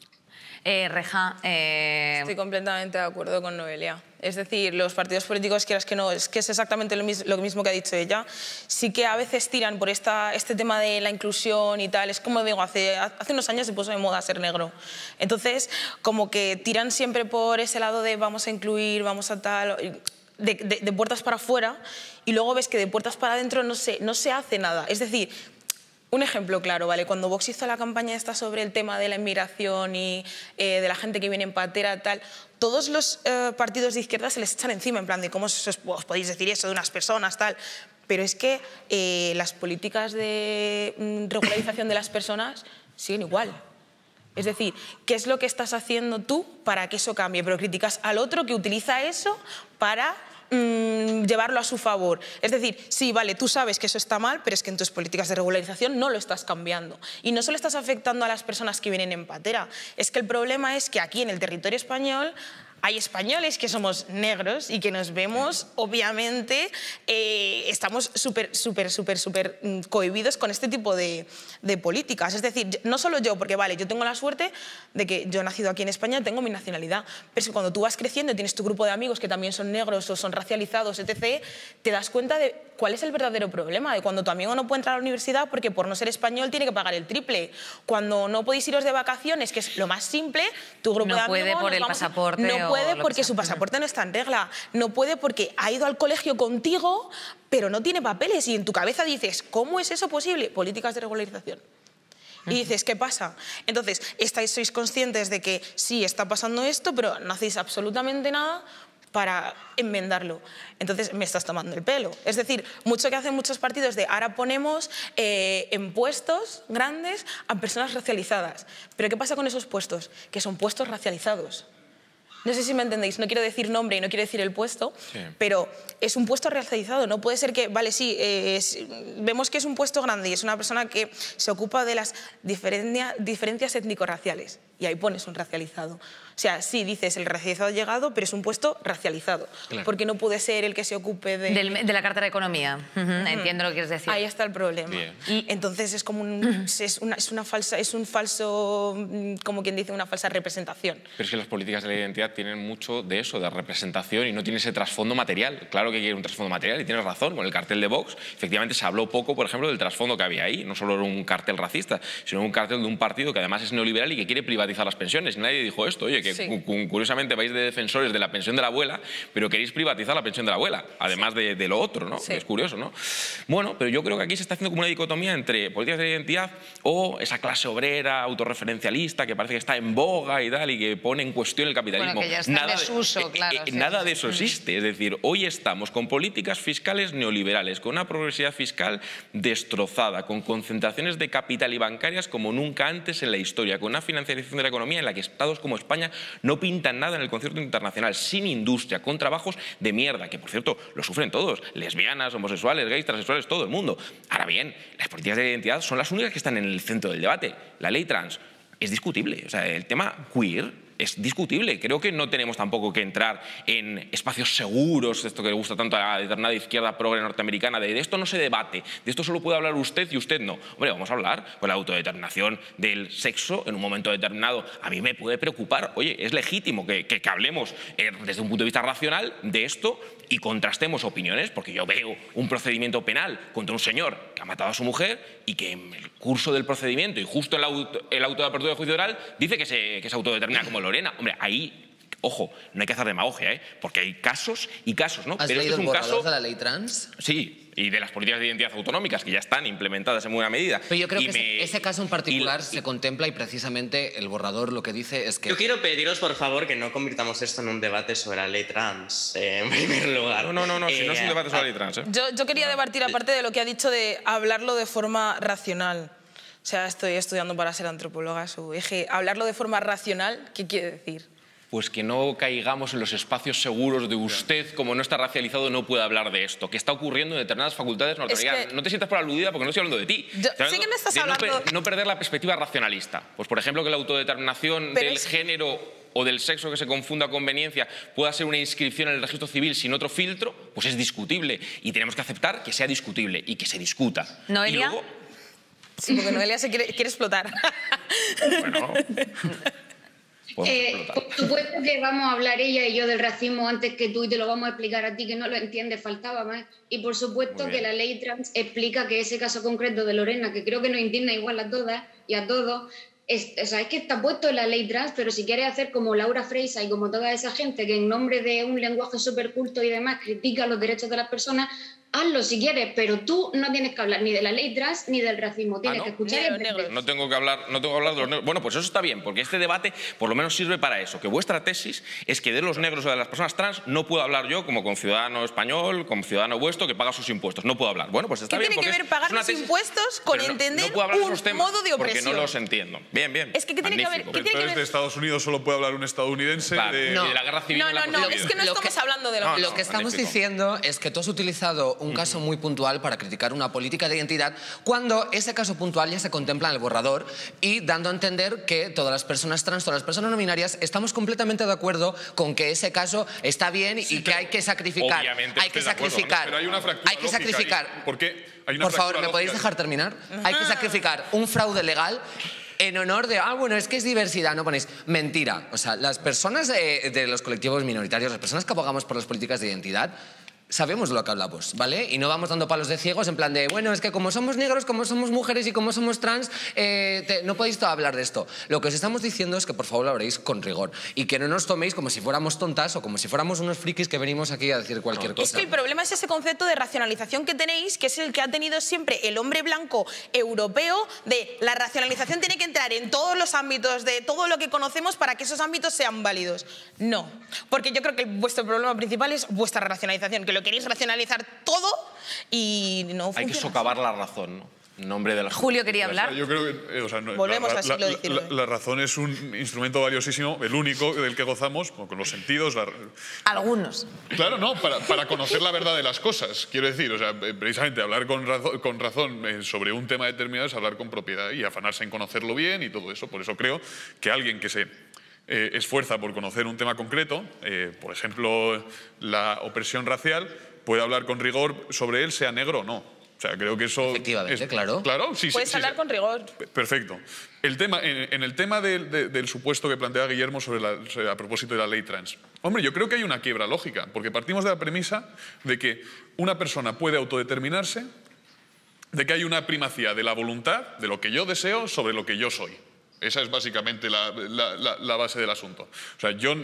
Eh, Reja, eh... Estoy completamente de acuerdo con Noelia. Es decir, los partidos políticos, quieras que no, es que es exactamente lo mismo, lo mismo que ha dicho ella. Sí que a veces tiran por esta, este tema de la inclusión y tal. Es como digo, hace, hace unos años se puso de moda ser negro. Entonces, como que tiran siempre por ese lado de vamos a incluir, vamos a tal... De, de, de puertas para afuera y luego ves que de puertas para adentro no se, no se hace nada. Es decir... Un ejemplo claro, ¿vale? Cuando Vox hizo la campaña esta sobre el tema de la inmigración y eh, de la gente que viene en patera, tal, todos los eh, partidos de izquierda se les echan encima, en plan de cómo os, os podéis decir eso de unas personas, tal. Pero es que eh, las políticas de mm, regularización de las personas siguen igual. Es decir, ¿qué es lo que estás haciendo tú para que eso cambie? Pero criticas al otro que utiliza eso para... llevarlo a su favor. Es decir, sí, vale, tú sabes que eso está mal, pero es que en tus políticas de regularización no lo estás cambiando. Y no solo estás afectando a las personas que vienen en patera, es que el problema es que aquí en el territorio español hay españoles que somos negros y que nos vemos, obviamente, eh, estamos súper, súper, súper, súper cohibidos con este tipo de, de políticas. Es decir, no solo yo, porque vale, yo tengo la suerte de que yo he nacido aquí en España, tengo mi nacionalidad, pero es que cuando tú vas creciendo y tienes tu grupo de amigos que también son negros o son racializados, etcétera, te das cuenta de cuál es el verdadero problema, de cuando tu amigo no puede entrar a la universidad porque por no ser español tiene que pagar el triple, cuando no podéis iros de vacaciones, que es lo más simple, tu grupo no de amigos... No puede por el vamos, pasaporte no o puede porque su pasaporte no está en regla, no puede porque ha ido al colegio contigo, pero no tiene papeles y en tu cabeza dices, ¿cómo es eso posible? Políticas de regularización. Y dices, ¿qué pasa? Entonces, estáis, sois conscientes de que sí, está pasando esto, pero no hacéis absolutamente nada para enmendarlo. Entonces me estás tomando el pelo. Es decir, mucho que hacen muchos partidos de ahora ponemos eh, en puestos grandes a personas racializadas. Pero ¿qué pasa con esos puestos? Que son puestos racializados. No sé si me entendéis, no quiero decir nombre y no quiero decir el puesto, sí. Pero es un puesto racializado. No puede ser que, vale, sí, eh, es, vemos que es un puesto grande y es una persona que se ocupa de las diferencia, diferencias étnico-raciales. Y ahí pones un racializado. O sea, sí, dices, el racializado ha llegado, pero es un puesto racializado. Claro. Porque no puede ser el que se ocupe de... Del, de la cartera de Economía. Uh -huh. Uh-huh. Entiendo lo que quieres decir. Ahí está el problema. Bien. Y entonces es como un, es una, es una falsa, es un falso, como quien dice, una falsa representación. Pero es que las políticas de la identidad tienen mucho de eso, de representación, y no tiene ese trasfondo material. Claro que quiere un trasfondo material, y tienes razón, con el cartel de Vox, efectivamente se habló poco, por ejemplo, del trasfondo que había ahí. No solo era un cartel racista, sino un cartel de un partido que además es neoliberal y que quiere privatizar las pensiones. Nadie dijo esto, oye, que sí. Curiosamente vais de defensores de la pensión de la abuela, pero queréis privatizar la pensión de la abuela, además sí. de, de lo otro, ¿no? Sí. Es curioso, ¿no? Bueno, pero yo creo que aquí se está haciendo como una dicotomía entre políticas de identidad o esa clase obrera autorreferencialista que parece que está en boga y tal, y que pone en cuestión el capitalismo. Bueno, que ya está nada en desuso, de, claro. Eh, sí, nada sí. de eso existe. Es decir, hoy estamos con políticas fiscales neoliberales, con una progresividad fiscal destrozada, con concentraciones de capital y bancarias como nunca antes en la historia, con una financiarización de la economía en la que estados como España no pintan nada en el concierto internacional, sin industria, con trabajos de mierda, que por cierto lo sufren todos, lesbianas, homosexuales, gays, transexuales, todo el mundo. Ahora bien, las políticas de identidad son las únicas que están en el centro del debate. La ley trans es discutible, o sea, el tema queer es discutible. Creo que no tenemos tampoco que entrar en espacios seguros, esto que le gusta tanto a la determinada izquierda progre norteamericana, de, de esto no se debate, de esto solo puede hablar usted y usted no. Hombre, vamos a hablar con la autodeterminación del sexo en un momento determinado. A mí me puede preocupar, oye, es legítimo que, que, que hablemos eh, desde un punto de vista racional de esto y contrastemos opiniones, porque yo veo un procedimiento penal contra un señor que ha matado a su mujer y que en el curso del procedimiento y justo en el auto, el auto de apertura de juicio oral dice que se, que se autodetermina como Lorena. Hombre, ahí, ojo, no hay que hacer demagogia, ¿eh? Porque hay casos y casos, ¿no? ¿Has Pero leído este es el un borrador caso de la ley trans? Sí, y de las políticas de identidad autonómicas que ya están implementadas en buena medida. Pero yo creo y que me... ese, ese caso en particular y... se contempla y precisamente el borrador lo que dice es que... Yo quiero pediros, por favor, que no convirtamos esto en un debate sobre la ley trans, eh, en primer lugar. No, no, no, no eh, si no es un debate sobre la ley trans. ¿eh? Yo, yo quería debatir, aparte de lo que ha dicho, de hablarlo de forma racional. O sea, estoy estudiando para ser antropóloga, su eje. Hablarlo de forma racional, ¿qué quiere decir? Pues que no caigamos en los espacios seguros de usted, como no está racializado, no puede hablar de esto, que está ocurriendo en determinadas facultades norteamericanas. Es que... No te sientas por aludida porque no estoy hablando de ti. Yo... Sí que me estás de hablando... No, per no perder la perspectiva racionalista. Pues, por ejemplo, que la autodeterminación Pero del es... género o del sexo que se confunda a conveniencia pueda ser una inscripción en el registro civil sin otro filtro, pues es discutible. Y tenemos que aceptar que sea discutible y que se discuta. ¿Noelia? Y luego... Sí, porque Noelia se quiere, quiere explotar. Bueno... Eh, por supuesto que vamos a hablar ella y yo del racismo antes que tú y te lo vamos a explicar a ti que no lo entiendes, faltaba más. Y por supuesto que la ley trans explica que ese caso concreto de Lorena, que creo que nos indigna igual a todas y a todos, es, o sea, es que está puesto en la ley trans, pero si quieres hacer como Laura Freisa y como toda esa gente que en nombre de un lenguaje súper culto y demás critica los derechos de las personas, hazlo si quieres, pero tú no tienes que hablar ni de la ley trans ni del racismo, tienes ¿Ah, no? que escuchar el negros. No tengo que hablar, no tengo que hablar de los negros. Bueno, pues eso está bien, porque este debate por lo menos sirve para eso, que vuestra tesis es que de los negros o de las personas trans no puedo hablar yo como con ciudadano español, como ciudadano vuestro que paga sus impuestos, no puedo hablar. Bueno, pues está ¿Qué bien. tiene que ver es, pagar es una los tesis, impuestos con no, entender no puedo hablar de un esos temas modo de opresión? Porque no los entiendo. Bien, bien. Es que ¿qué tiene Magnífico. que ver? ¿qué tiene que ver? De Estados Unidos solo puede hablar un estadounidense. Claro, de... no. Y de la guerra civil. No, no, no, es que no lo estamos que, hablando de lo, no, no, lo que estamos magnífico. diciendo es que tú has utilizado un caso muy puntual para criticar una política de identidad cuando ese caso puntual ya se contempla en el borrador y dando a entender que todas las personas trans, todas las personas no binarias estamos completamente de acuerdo con que ese caso está bien sí, y que hay que sacrificar. Obviamente hay que sacrificar. Acuerdo, ¿no? Pero hay una fractura hay que sacrificar. Ahí, ¿por qué? Hay una Por favor, ¿me lógica. podéis dejar terminar? Hay que sacrificar un fraude legal en honor de, ah, bueno, es que es diversidad, no ponéis. Mentira. O sea, las personas de, de los colectivos minoritarios, las personas que abogamos por las políticas de identidad, sabemos de lo que hablamos, ¿vale? Y no vamos dando palos de ciegos en plan de, bueno, es que como somos negros, como somos mujeres y como somos trans, eh, te, no podéis hablar de esto. Lo que os estamos diciendo es que por favor lo habréis con rigor y que no nos toméis como si fuéramos tontas o como si fuéramos unos frikis que venimos aquí a decir cualquier no, cosa. Es que el problema es ese concepto de racionalización que tenéis, que es el que ha tenido siempre el hombre blanco europeo, de la racionalización tiene que entrar en todos los ámbitos de todo lo que conocemos para que esos ámbitos sean válidos. No, porque yo creo que vuestro problema principal es vuestra racionalización, que lo queréis racionalizar todo y no funciona. Hay que socavar la razón, ¿no? En nombre de la... Julio quería hablar. Yo creo que, eh, o sea, no, Volvemos la, al siglo la, diecinueve. la, la razón es un instrumento valiosísimo, el único del que gozamos, con los sentidos. La... Algunos. Claro, no, para, para conocer la verdad de las cosas, quiero decir. O sea, precisamente hablar con razón, con razón eh, sobre un tema determinado es hablar con propiedad y afanarse en conocerlo bien y todo eso. Por eso creo que alguien que se eh, esfuerza por conocer un tema concreto, eh, por ejemplo, la opresión racial, puede hablar con rigor sobre él, sea negro o no. O sea, creo que eso... Efectivamente, es, claro. Claro, sí, Puedes sí, hablar sí, con rigor. Perfecto. El tema, en, en el tema del, de, del supuesto que plantea Guillermo sobre la, sobre, a propósito de la ley trans, hombre, yo creo que hay una quiebra lógica, porque partimos de la premisa de que una persona puede autodeterminarse, de que hay una primacía de la voluntad, de lo que yo deseo, sobre lo que yo soy. Esa es básicamente la, la, la, la base del asunto. O sea, yo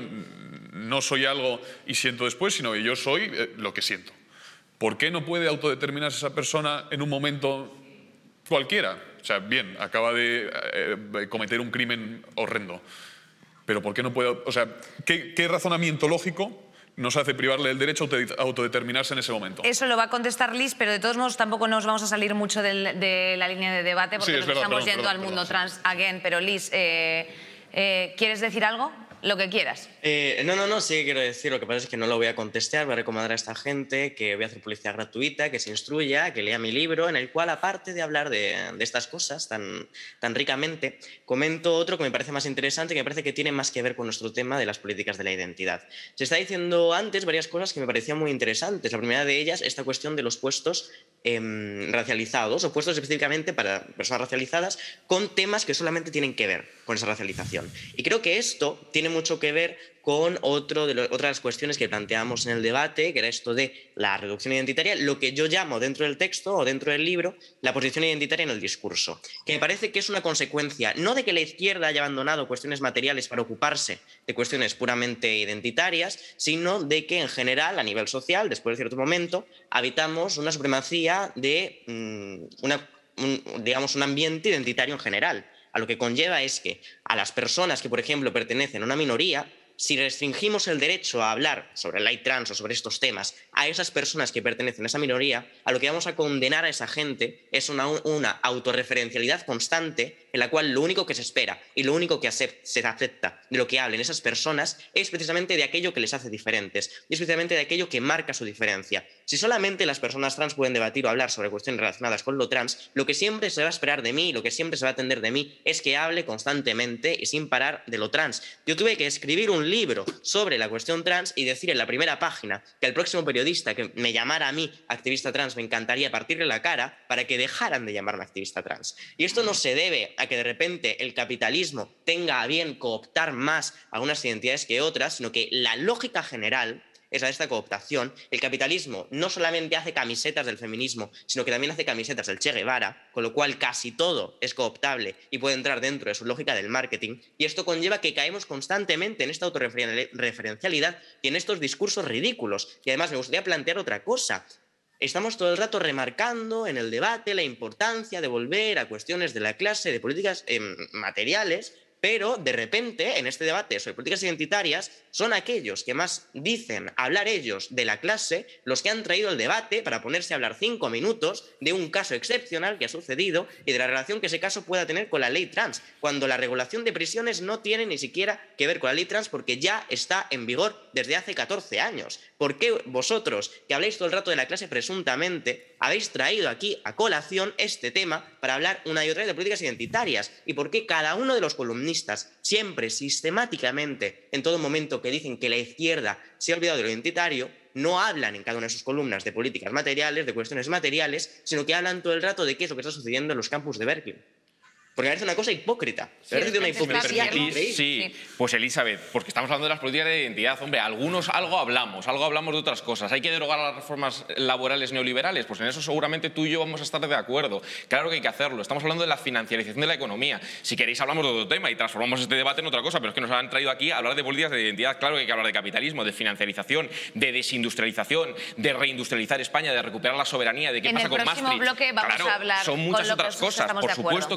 no soy algo y siento después, sino que yo soy eh, lo que siento. ¿Por qué no puede autodeterminarse esa persona en un momento cualquiera? O sea, bien, acaba de eh, cometer un crimen horrendo. Pero ¿por qué no puede...? O sea, ¿qué, qué razonamiento lógico nos hace privarle del derecho a autodeterminarse en ese momento? Eso lo va a contestar Liz, pero de todos modos tampoco nos vamos a salir mucho del, de la línea de debate porque Sí, nos verdad, estamos perdón, yendo perdón, al mundo perdón, trans again. Pero Liz, eh, eh, ¿quieres decir algo? Lo que quieras. Eh, no, no, no, sí que quiero decir, lo que pasa es que no lo voy a contestar, voy a recomendar a esta gente que voy a hacer publicidad gratuita, que se instruya, que lea mi libro, en el cual, aparte de hablar de, de estas cosas tan, tan ricamente, comento otro que me parece más interesante, que me parece que tiene más que ver con nuestro tema de las políticas de la identidad. Se está diciendo antes varias cosas que me parecían muy interesantes. La primera de ellas, esta cuestión de los puestos eh, racializados, o puestos específicamente para personas racializadas, con temas que solamente tienen que ver con esa racialización. Y creo que esto tiene mucho que ver con otro de lo, otras cuestiones que planteamos en el debate, que era esto de la reducción identitaria, lo que yo llamo dentro del texto o dentro del libro la posición identitaria en el discurso, que me parece que es una consecuencia no de que la izquierda haya abandonado cuestiones materiales para ocuparse de cuestiones puramente identitarias, sino de que en general, a nivel social, después de cierto momento, habitamos una supremacía de mmm, una, un, digamos, un ambiente identitario en general. A lo que conlleva es que a las personas que, por ejemplo, pertenecen a una minoría, si restringimos el derecho a hablar sobre la ley trans o sobre estos temas a esas personas que pertenecen a esa minoría, a lo que vamos a condenar a esa gente es una, una autorreferencialidad constante en la cual lo único que se espera y lo único que se acepta de lo que hablen esas personas es precisamente de aquello que les hace diferentes y especialmente de aquello que marca su diferencia. Si solamente las personas trans pueden debatir o hablar sobre cuestiones relacionadas con lo trans, lo que siempre se va a esperar de mí, lo que siempre se va a atender de mí es que hable constantemente y sin parar de lo trans. Yo tuve que escribir un libro sobre la cuestión trans y decir en la primera página que al próximo periodista que me llamara a mí activista trans me encantaría partirle la cara para que dejaran de llamarme activista trans. Y esto no se debe a que de repente el capitalismo tenga a bien cooptar más a unas identidades que otras, sino que la lógica general es a esta cooptación. El capitalismo no solamente hace camisetas del feminismo, sino que también hace camisetas del Che Guevara, con lo cual casi todo es cooptable y puede entrar dentro de su lógica del marketing, y esto conlleva que caemos constantemente en esta autorreferencialidad y en estos discursos ridículos. Y además me gustaría plantear otra cosa. Estamos todo el rato remarcando en el debate la importancia de volver a cuestiones de la clase, de políticas eh, materiales, pero de repente en este debate sobre políticas identitarias son aquellos que más dicen hablar ellos de la clase los que han traído el debate para ponerse a hablar cinco minutos de un caso excepcional que ha sucedido y de la relación que ese caso pueda tener con la ley trans, cuando la regulación de prisiones no tiene ni siquiera que ver con la ley trans porque ya está en vigor desde hace catorce años. ¿Por qué vosotros, que habláis todo el rato de la clase presuntamente, habéis traído aquí a colación este tema para hablar una y otra vez de políticas identitarias? ¿Y por qué cada uno de los columnistas siempre, sistemáticamente, en todo momento que dicen que la izquierda se ha olvidado de lo identitario, no hablan en cada una de sus columnas de políticas materiales, de cuestiones materiales, sino que hablan todo el rato de qué es lo que está sucediendo en los campus de Berkeley? Porque me parece una cosa hipócrita. Me parece una hipocresía increíble. Sí, pues Elizabeth, porque estamos hablando de las políticas de identidad. Hombre, algunos algo hablamos, algo hablamos de otras cosas. ¿Hay que derogar las reformas laborales neoliberales? Pues en eso seguramente tú y yo vamos a estar de acuerdo. Claro que hay que hacerlo. Estamos hablando de la financiarización de la economía. Si queréis hablamos de otro tema y transformamos este debate en otra cosa, pero es que nos han traído aquí a hablar de políticas de identidad. Claro que hay que hablar de capitalismo, de financiarización, de desindustrialización, de reindustrializar España, de recuperar la soberanía, de qué en pasa con Maastricht. En el próximo bloque vamos claro, a hablar son muchas con lo otras que cosas. Por supuesto que hay que hablar de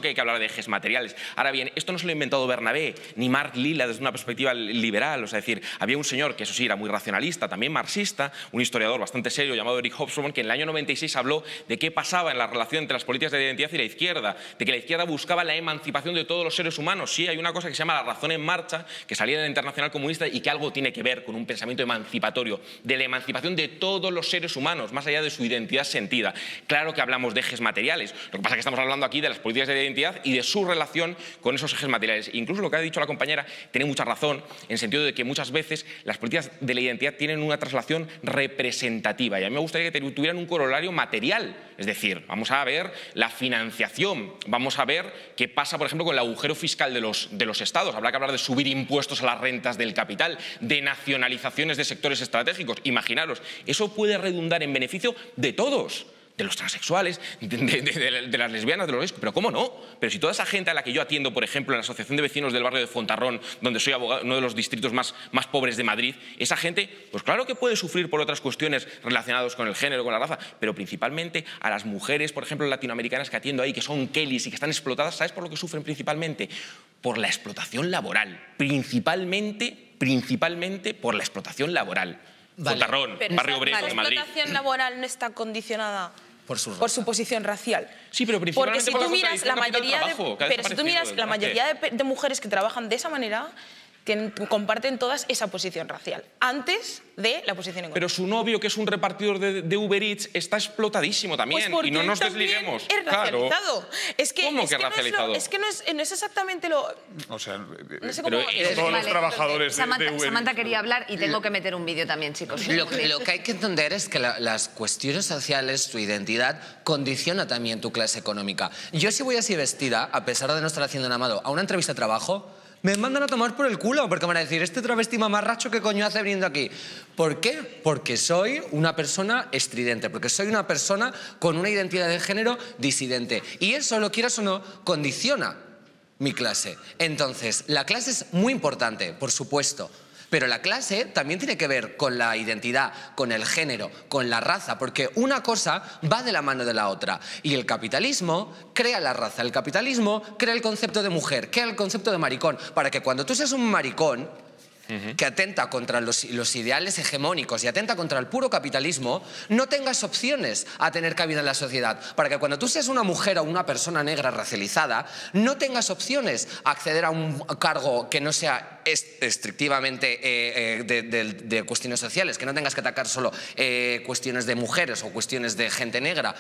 de ejes materiales. Ahora bien, esto no se lo ha inventado Bernabé, ni Marc Lilla desde una perspectiva liberal. O sea, es decir, había un señor que eso sí era muy racionalista, también marxista, un historiador bastante serio llamado Eric Hobsbawm, que en el año noventa y seis habló de qué pasaba en la relación entre las políticas de identidad y la izquierda, de que la izquierda buscaba la emancipación de todos los seres humanos. Sí, hay una cosa que se llama la razón en marcha, que salía de la Internacional Comunista y que algo tiene que ver con un pensamiento emancipatorio, de la emancipación de todos los seres humanos, más allá de su identidad sentida. Claro que hablamos de ejes materiales, lo que pasa es que estamos hablando aquí de las políticas de identidad y de su relación con esos ejes materiales. Incluso lo que ha dicho la compañera tiene mucha razón, en el sentido de que muchas veces las políticas de la identidad tienen una traslación representativa, y a mí me gustaría que tuvieran un corolario material. Es decir, vamos a ver la financiación, vamos a ver qué pasa, por ejemplo, con el agujero fiscal de los, de los estados. Habrá que hablar de subir impuestos a las rentas del capital, de nacionalizaciones de sectores estratégicos. Imaginaros, eso puede redundar en beneficio de todos. De los transexuales, de, de, de, de las lesbianas, de los gays, pero ¿cómo no? Pero si toda esa gente a la que yo atiendo, por ejemplo, en la Asociación de Vecinos del Barrio de Fontarrón, donde soy abogado, uno de los distritos más, más pobres de Madrid, esa gente, pues claro que puede sufrir por otras cuestiones relacionadas con el género, con la raza, pero principalmente a las mujeres, por ejemplo, latinoamericanas que atiendo ahí, que son Kellys y que están explotadas, ¿sabes por lo que sufren principalmente? Por la explotación laboral, principalmente, principalmente por la explotación laboral. Vale. Fontarrón, pero Barrio Obrero de Madrid. La explotación laboral no está condicionada por su, por su posición racial. Sí, pero porque si por tú miras la mayoría trabajo, de, pero si tú miras la mayoría de, de mujeres que trabajan de esa manera, tienen, comparten todas esa posición racial antes de la posición económica. Pero su novio, que es un repartidor de, de Uber Eats, está explotadísimo también, pues y no nos desliguemos. Es racializado. Claro. Es que, ¿Cómo es que, que racializado? No es, lo, es que no es, no es exactamente lo... O sea, no sé pero cómo es, todos vale, los trabajadores Samantha, de, de Uber Samantha quería hablar y tengo que meter un vídeo también, chicos. Lo, lo que hay que entender es que la, las cuestiones sociales, tu identidad, condiciona también tu clase económica. Yo si voy así vestida, a pesar de no estar haciendo nada malo, a una entrevista de trabajo, me mandan a tomar por el culo, porque me van a decir, este travesti mamarracho, ¿qué coño hace viniendo aquí? ¿Por qué? Porque soy una persona estridente, porque soy una persona con una identidad de género disidente. Y eso, lo quieras o no, condiciona mi clase. Entonces, la clase es muy importante, por supuesto. Pero la clase también tiene que ver con la identidad, con el género, con la raza, porque una cosa va de la mano de la otra. Y el capitalismo crea la raza, el capitalismo crea el concepto de mujer, crea el concepto de maricón, para que cuando tú seas un maricón que atenta contra los, los ideales hegemónicos y atenta contra el puro capitalismo, no tengas opciones a tener cabida en la sociedad. Para que cuando tú seas una mujer o una persona negra racializada, no tengas opciones a acceder a un cargo que no sea estrictivamente eh, eh, de, de, de cuestiones sociales, que no tengas que atacar solo eh, cuestiones de mujeres o cuestiones de gente negra.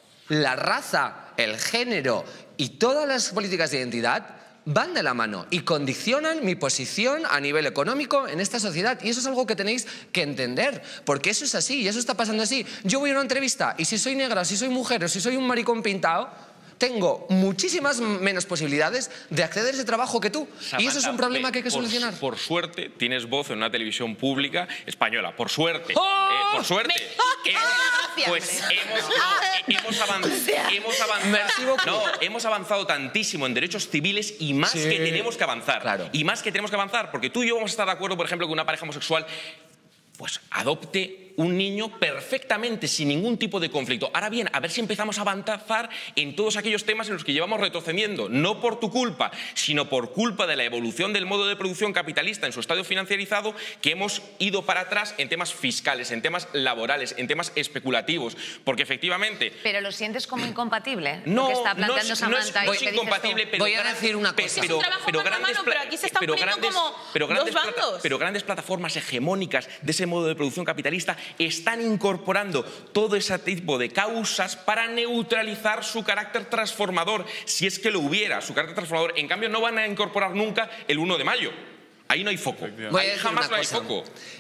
La raza, el género y todas las políticas de identidad van de la mano y condicionan mi posición a nivel económico en esta sociedad. Y eso es algo que tenéis que entender, porque eso es así y eso está pasando así. Yo voy a una entrevista y si soy negra, si soy mujer o si soy un maricón pintado, tengo muchísimas menos posibilidades de acceder a ese trabajo que tú. Samantha, y eso es un problema que hay que por, solucionar. Por suerte, tienes voz en una televisión pública española. Por suerte. ¡Oh! Eh, por suerte. Me... ¡Oh, hemos, pues hemos, no, hemos, avanzado, hemos, avanzado, no, hemos avanzado tantísimo en derechos civiles y más sí. que tenemos que avanzar. Claro. Y más que tenemos que avanzar. Porque tú y yo vamos a estar de acuerdo, por ejemplo, que una pareja homosexual pues adopte un niño perfectamente, sin ningún tipo de conflicto. Ahora bien, a ver si empezamos a avanzar en todos aquellos temas en los que llevamos retrocediendo, no por tu culpa, sino por culpa de la evolución del modo de producción capitalista en su estadio financiarizado, que hemos ido para atrás en temas fiscales, en temas laborales, en temas especulativos, porque efectivamente... ¿Pero lo sientes como incompatible? No, lo que está planteando no es, Samantha, no es, no es incompatible, pero... Voy a decir una cosa. Pero, es un pero, grandes, mano, pero aquí se están pero poniendo grandes, como pero grandes dos bandos. Plata, pero grandes plataformas hegemónicas de ese modo de producción capitalista están incorporando todo ese tipo de causas para neutralizar su carácter transformador, si es que lo hubiera, su carácter transformador. En cambio, no van a incorporar nunca el uno de mayo. Ahí no hay foco. Ahí jamás no hay foco.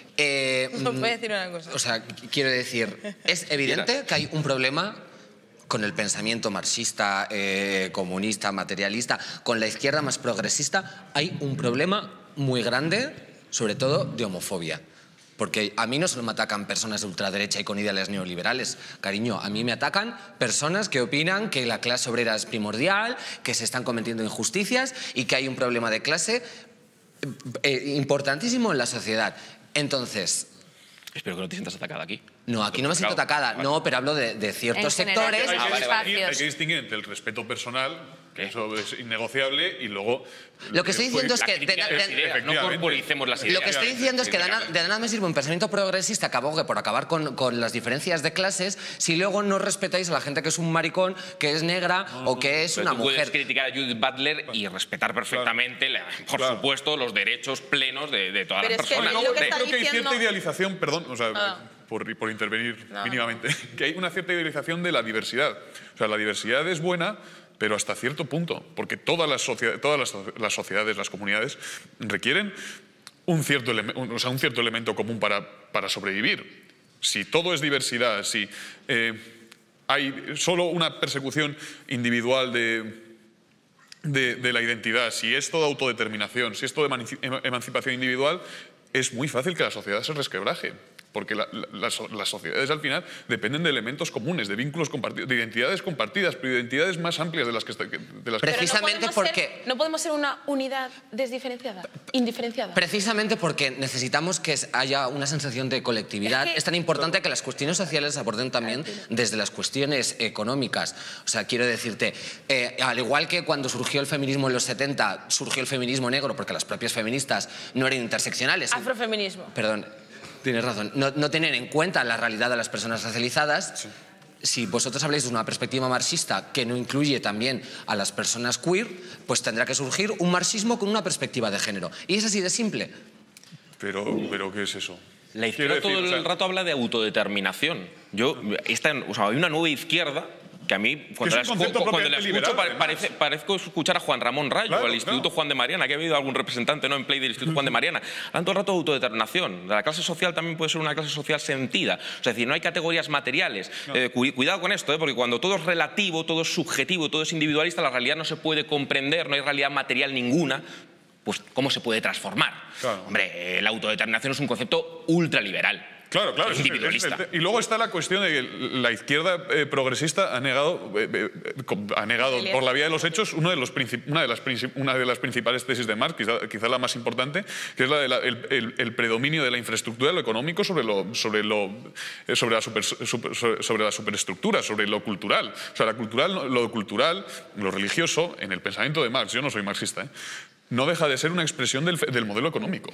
Eh, no voy a decir una cosa. O sea, quiero decir, es evidente que hay un problema con el pensamiento marxista, eh, comunista, materialista, con la izquierda más progresista. Hay un problema muy grande, sobre todo de homofobia. Porque a mí no solo me atacan personas de ultraderecha y con ideales neoliberales, cariño, a mí me atacan personas que opinan que la clase obrera es primordial, que se están cometiendo injusticias y que hay un problema de clase eh, importantísimo en la sociedad. Entonces... Espero que no te sientas atacada aquí. No, aquí no me siento atacada, no, pero hablo de, de ciertos sectores. Hay que, distinguir, hay que distinguir entre el respeto personal Eso es innegociable y luego... Lo que estoy diciendo es que... De, de, de, no corporicemos las ideas. Lo que estoy diciendo es que de, de nada me sirve un pensamiento progresista que abogue por acabar con, con las diferencias de clases si luego no respetáis a la gente que es un maricón, que es negra no, o que es pero una tú mujer. Puedes criticar a Judith Butler y respetar perfectamente, claro. por claro. supuesto, los derechos plenos de, de todas pero las personas. Que Luego, que creo que hay diciendo... cierta idealización, perdón, o sea, ah. por, por intervenir no. mínimamente, que hay una cierta idealización de la diversidad. O sea, la diversidad es buena, pero hasta cierto punto, porque todas las, sociedades, todas las, las sociedades, las comunidades, requieren un cierto, un, o sea, un cierto elemento común para, para sobrevivir. Si todo es diversidad, si eh, hay solo una persecución individual de, de, de la identidad, si es toda autodeterminación, si es toda emancipación individual, es muy fácil que la sociedad se resquebraje. Porque la, la, las, las sociedades al final dependen de elementos comunes, de vínculos compartidos, de identidades compartidas, pero identidades más amplias de las que... De las Precisamente no porque... Ser, no podemos ser una unidad desdiferenciada, indiferenciada. Precisamente porque necesitamos que haya una sensación de colectividad. Es, que... es tan importante que las cuestiones sociales se aborden también desde las cuestiones económicas. O sea, quiero decirte, eh, al igual que cuando surgió el feminismo en los setenta, surgió el feminismo negro porque las propias feministas no eran interseccionales. Afrofeminismo. Perdón. Tienes razón. No, no tener en cuenta la realidad de las personas racializadas. Sí. Si vosotros habláis de una perspectiva marxista que no incluye también a las personas queer, pues tendrá que surgir un marxismo con una perspectiva de género. Y es así de simple. Pero, pero ¿qué es eso? La izquierda todo el o sea... rato habla de autodeterminación. Yo, esta, o sea, hay una nueva izquierda que a mí, cuando la, cuando la escucho, liberal, pare, parece, parezco escuchar a Juan Ramón Rayo, claro, al Instituto claro. Juan de Mariana, que ha habido algún representante ¿no? en Play del Instituto Juan de Mariana. Hablan todo el rato de autodeterminación. La clase social también puede ser una clase social sentida. O sea, es decir, no hay categorías materiales. No. Eh, cu cuidado con esto, ¿eh? Porque cuando todo es relativo, todo es subjetivo, todo es individualista, la realidad no se puede comprender, no hay realidad material ninguna. Pues, ¿cómo se puede transformar? Claro. Hombre, la autodeterminación es un concepto ultraliberal. Claro, claro. Es individualista. Es, es, y luego está la cuestión de que la izquierda eh, progresista ha negado, eh, eh, ha negado por la vía de los hechos uno de los una, de las una de las principales tesis de Marx, quizá, quizá la más importante, que es la del de el, el predominio de la infraestructura, lo económico, sobre, lo, sobre, lo, sobre, la, super, super, sobre la superestructura, sobre lo cultural. O sea, la cultural, lo cultural, lo religioso, en el pensamiento de Marx, yo no soy marxista, ¿eh? no deja de ser una expresión del, del modelo económico.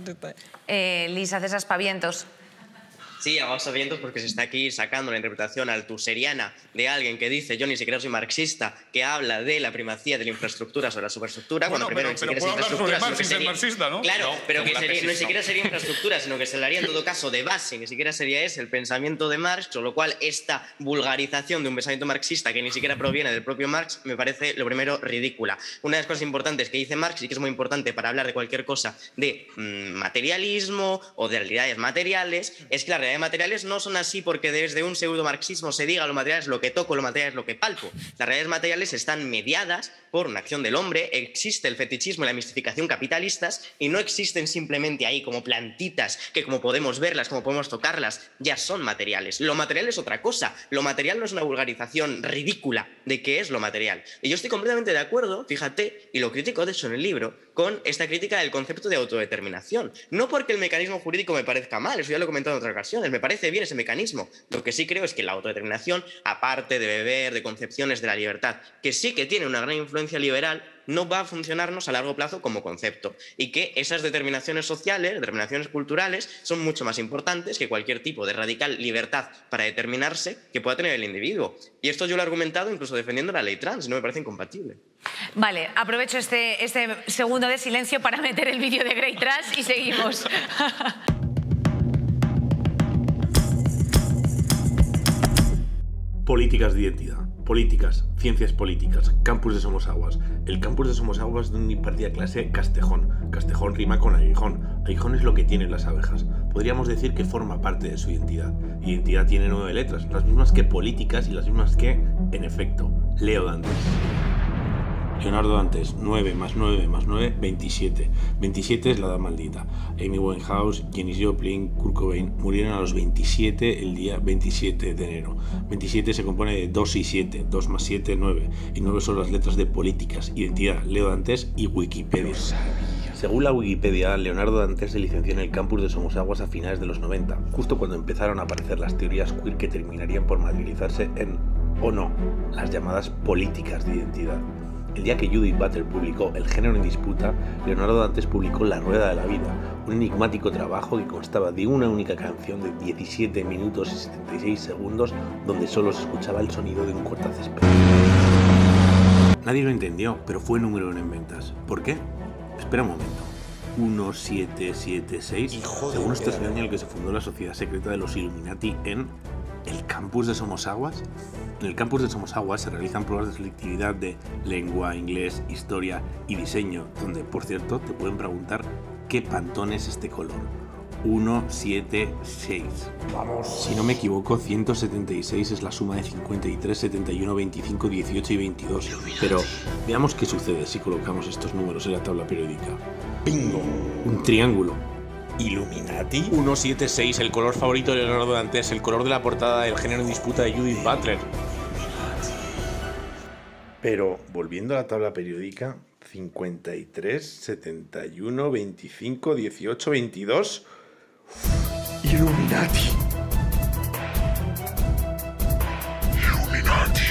Eh, Liz, haces aspavientos. Sí, hago aspavientos porque se está aquí sacando la interpretación altuseriana de alguien que dice yo ni siquiera soy marxista, que habla de la primacía de la infraestructura sobre la superestructura, bueno, cuando primero pero, ni siquiera pero es infraestructura, Marx, sino que sería... marxista, ¿no? Claro, no, pero que no, sería, tesis, no ni siquiera no. sería infraestructura, sino que se le haría en todo caso de base, ni siquiera sería ese el pensamiento de Marx, con lo cual esta vulgarización de un pensamiento marxista que ni siquiera proviene del propio Marx me parece lo primero ridícula. Una de las cosas importantes que dice Marx y que es muy importante para hablar de cualquier cosa de mmm, materialismo o de realidades materiales es que las realidades materiales no son así porque desde un pseudo-marxismo se diga lo material es lo que toco, lo material es lo que palpo. Las realidades materiales están mediadas por una acción del hombre, existe el fetichismo y la mistificación capitalistas y no existen simplemente ahí como plantitas que como podemos verlas, como podemos tocarlas, ya son materiales. Lo material es otra cosa, lo material no es una vulgarización ridícula de qué es lo material. Y yo estoy completamente de acuerdo, fíjate, y lo critico de hecho en el libro, con esta crítica del concepto de autodeterminación. No porque el mecanismo jurídico me parezca mal, eso ya lo he comentado en otras ocasiones, me parece bien ese mecanismo. Lo que sí creo es que la autodeterminación, aparte de beber de concepciones de la libertad, que sí que tiene una gran influencia liberal, no va a funcionarnos a largo plazo como concepto y que esas determinaciones sociales, determinaciones culturales, son mucho más importantes que cualquier tipo de radical libertad para determinarse que pueda tener el individuo. Y esto yo lo he argumentado incluso defendiendo la ley trans, y no me parece incompatible. Vale, aprovecho este, este segundo de silencio para meter el vídeo de Grey Trans y seguimos. Políticas de identidad, políticas, ciencias políticas, campus de Somosaguas. El campus de Somosaguas es donde impartía clase Castejón. Castejón rima con aguijón. Aguijón es lo que tienen las abejas. Podríamos decir que forma parte de su identidad. Identidad tiene nueve letras, las mismas que políticas y las mismas que, en efecto, Leo Dantes. Leonardo Dantes, nueve más nueve más nueve, veintisiete. veintisiete es la edad maldita. Amy Winehouse, Janis Joplin, Kurt Cobain murieron a los veintisiete el día veintisiete de enero. veintisiete se compone de dos y siete, dos más siete, nueve. Y nueve son las letras de políticas, identidad, Leo Dantes y Wikipedia. Según la Wikipedia, Leonardo Dantes se licenció en el campus de Somosaguas a finales de los noventa, justo cuando empezaron a aparecer las teorías queer que terminarían por materializarse en, o no, las llamadas políticas de identidad. El día que Judith Butler publicó El género en disputa, Leonardo Dantes publicó La rueda de la vida, un enigmático trabajo que constaba de una única canción de diecisiete minutos y setenta y seis segundos donde solo se escuchaba el sonido de un cortacésped. Nadie lo entendió, pero fue número uno en ventas. ¿Por qué? Espera un momento. mil setecientos setenta y seis, según este es el año en el que se fundó la sociedad secreta de los Illuminati en el campus de Somosaguas. En el campus de Somosaguas se realizan pruebas de selectividad de lengua, inglés, historia y diseño, donde, por cierto, te pueden preguntar qué pantón es este color. ciento setenta y seis. Vamos. Si no me equivoco, ciento setenta y seis es la suma de cincuenta y tres, setenta y uno, veinticinco, dieciocho y veintidós. Pero veamos qué sucede si colocamos estos números en la tabla periódica. ¡Bingo! Un triángulo. Illuminati. ciento setenta y seis, el color favorito de Leonardo Dantes, el color de la portada del género en disputa de Judith Butler. Pero, volviendo a la tabla periódica, cincuenta y tres, setenta y uno, veinticinco, dieciocho, veintidós... Illuminati. Illuminati.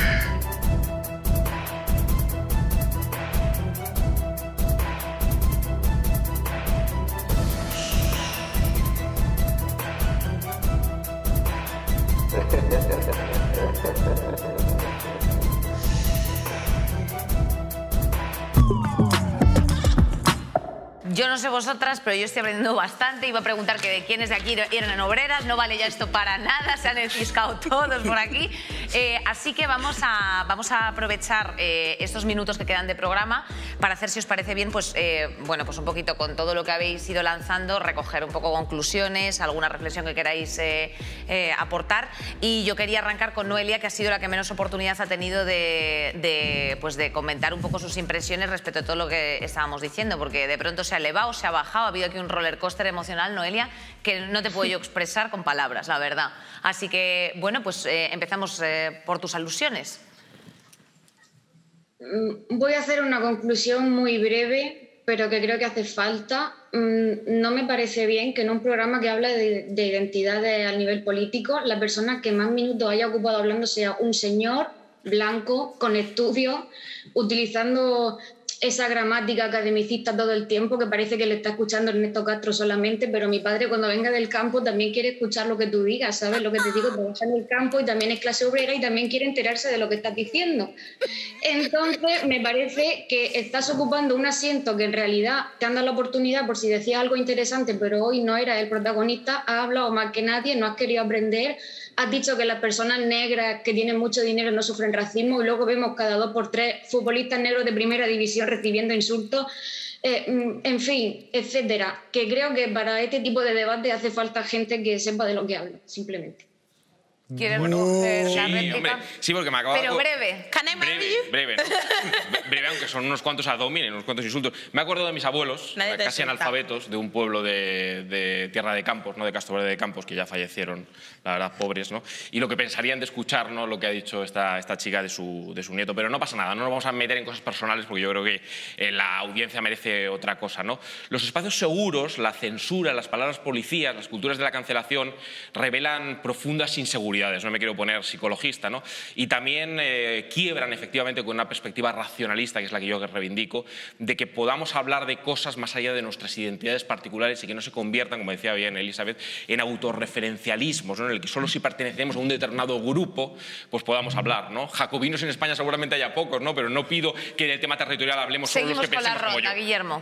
Yo no sé vosotras, pero yo estoy aprendiendo bastante. Iba a preguntar que de quiénes de aquí eran obreras. No vale ya esto para nada. Se han enciscado todos por aquí. Eh, así que vamos a, vamos a aprovechar eh, estos minutos que quedan de programa para hacer, si os parece bien, pues, eh, bueno, pues un poquito con todo lo que habéis ido lanzando, recoger un poco conclusiones, alguna reflexión que queráis eh, eh, aportar. Y yo quería arrancar con Noelia, que ha sido la que menos oportunidad ha tenido de, de, pues de comentar un poco sus impresiones respecto a todo lo que estábamos diciendo, porque de pronto se ha elevado, se ha bajado, ha habido aquí un roller coaster emocional, Noelia, que no te puedo yo expresar con palabras, la verdad. Así que, bueno, pues eh, empezamos eh, por tus alusiones. Voy a hacer una conclusión muy breve, pero que creo que hace falta. No me parece bien que en un programa que habla de, de identidades a nivel político, la persona que más minutos haya ocupado hablando sea un señor blanco, con estudios, utilizando esa gramática academicista todo el tiempo, que parece que le está escuchando Ernesto Castro solamente, pero mi padre cuando venga del campo también quiere escuchar lo que tú digas, ¿sabes? Lo que te digo, trabaja en el campo y también es clase obrera y también quiere enterarse de lo que estás diciendo. Entonces, me parece que estás ocupando un asiento que en realidad te han dado la oportunidad por si decías algo interesante, pero hoy no era el protagonista, has hablado más que nadie, no has querido aprender. Has dicho que las personas negras que tienen mucho dinero no sufren racismo y luego vemos cada dos por tres futbolistas negros de primera división recibiendo insultos, eh, en fin, etcétera. Que creo que para este tipo de debate hace falta gente que sepa de lo que habla, simplemente. ¿Quieres recoger Sí, la réplica? hombre, sí, porque me acaba Pero breve. Breve, breve, ¿no? Breve, aunque son unos cuantos abdominales, unos cuantos insultos. Me acuerdo de mis abuelos, Nadie te casi insulta. analfabetos, de un pueblo de, de Tierra de Campos, no de Castro de Campos, que ya fallecieron, la verdad, pobres, ¿no? Y lo que pensarían de escuchar, ¿no?, lo que ha dicho esta, esta chica de su, de su nieto. Pero no pasa nada, no nos vamos a meter en cosas personales porque yo creo que eh, la audiencia merece otra cosa, ¿no? Los espacios seguros, la censura, las palabras policías, las culturas de la cancelación revelan profundas inseguridades. No me quiero poner psicologista, ¿no? Y también eh, quiebran efectivamente con una perspectiva racionalista, que es la que yo reivindico, de que podamos hablar de cosas más allá de nuestras identidades particulares y que no se conviertan, como decía bien Elizabeth, en autorreferencialismos, ¿no?, en el que solo si pertenecemos a un determinado grupo pues podamos hablar, ¿no? Jacobinos en España seguramente haya pocos, ¿no? Pero no pido que del tema territorial hablemos solo los Seguimos que con la pensemos como yo. ronda, Guillermo.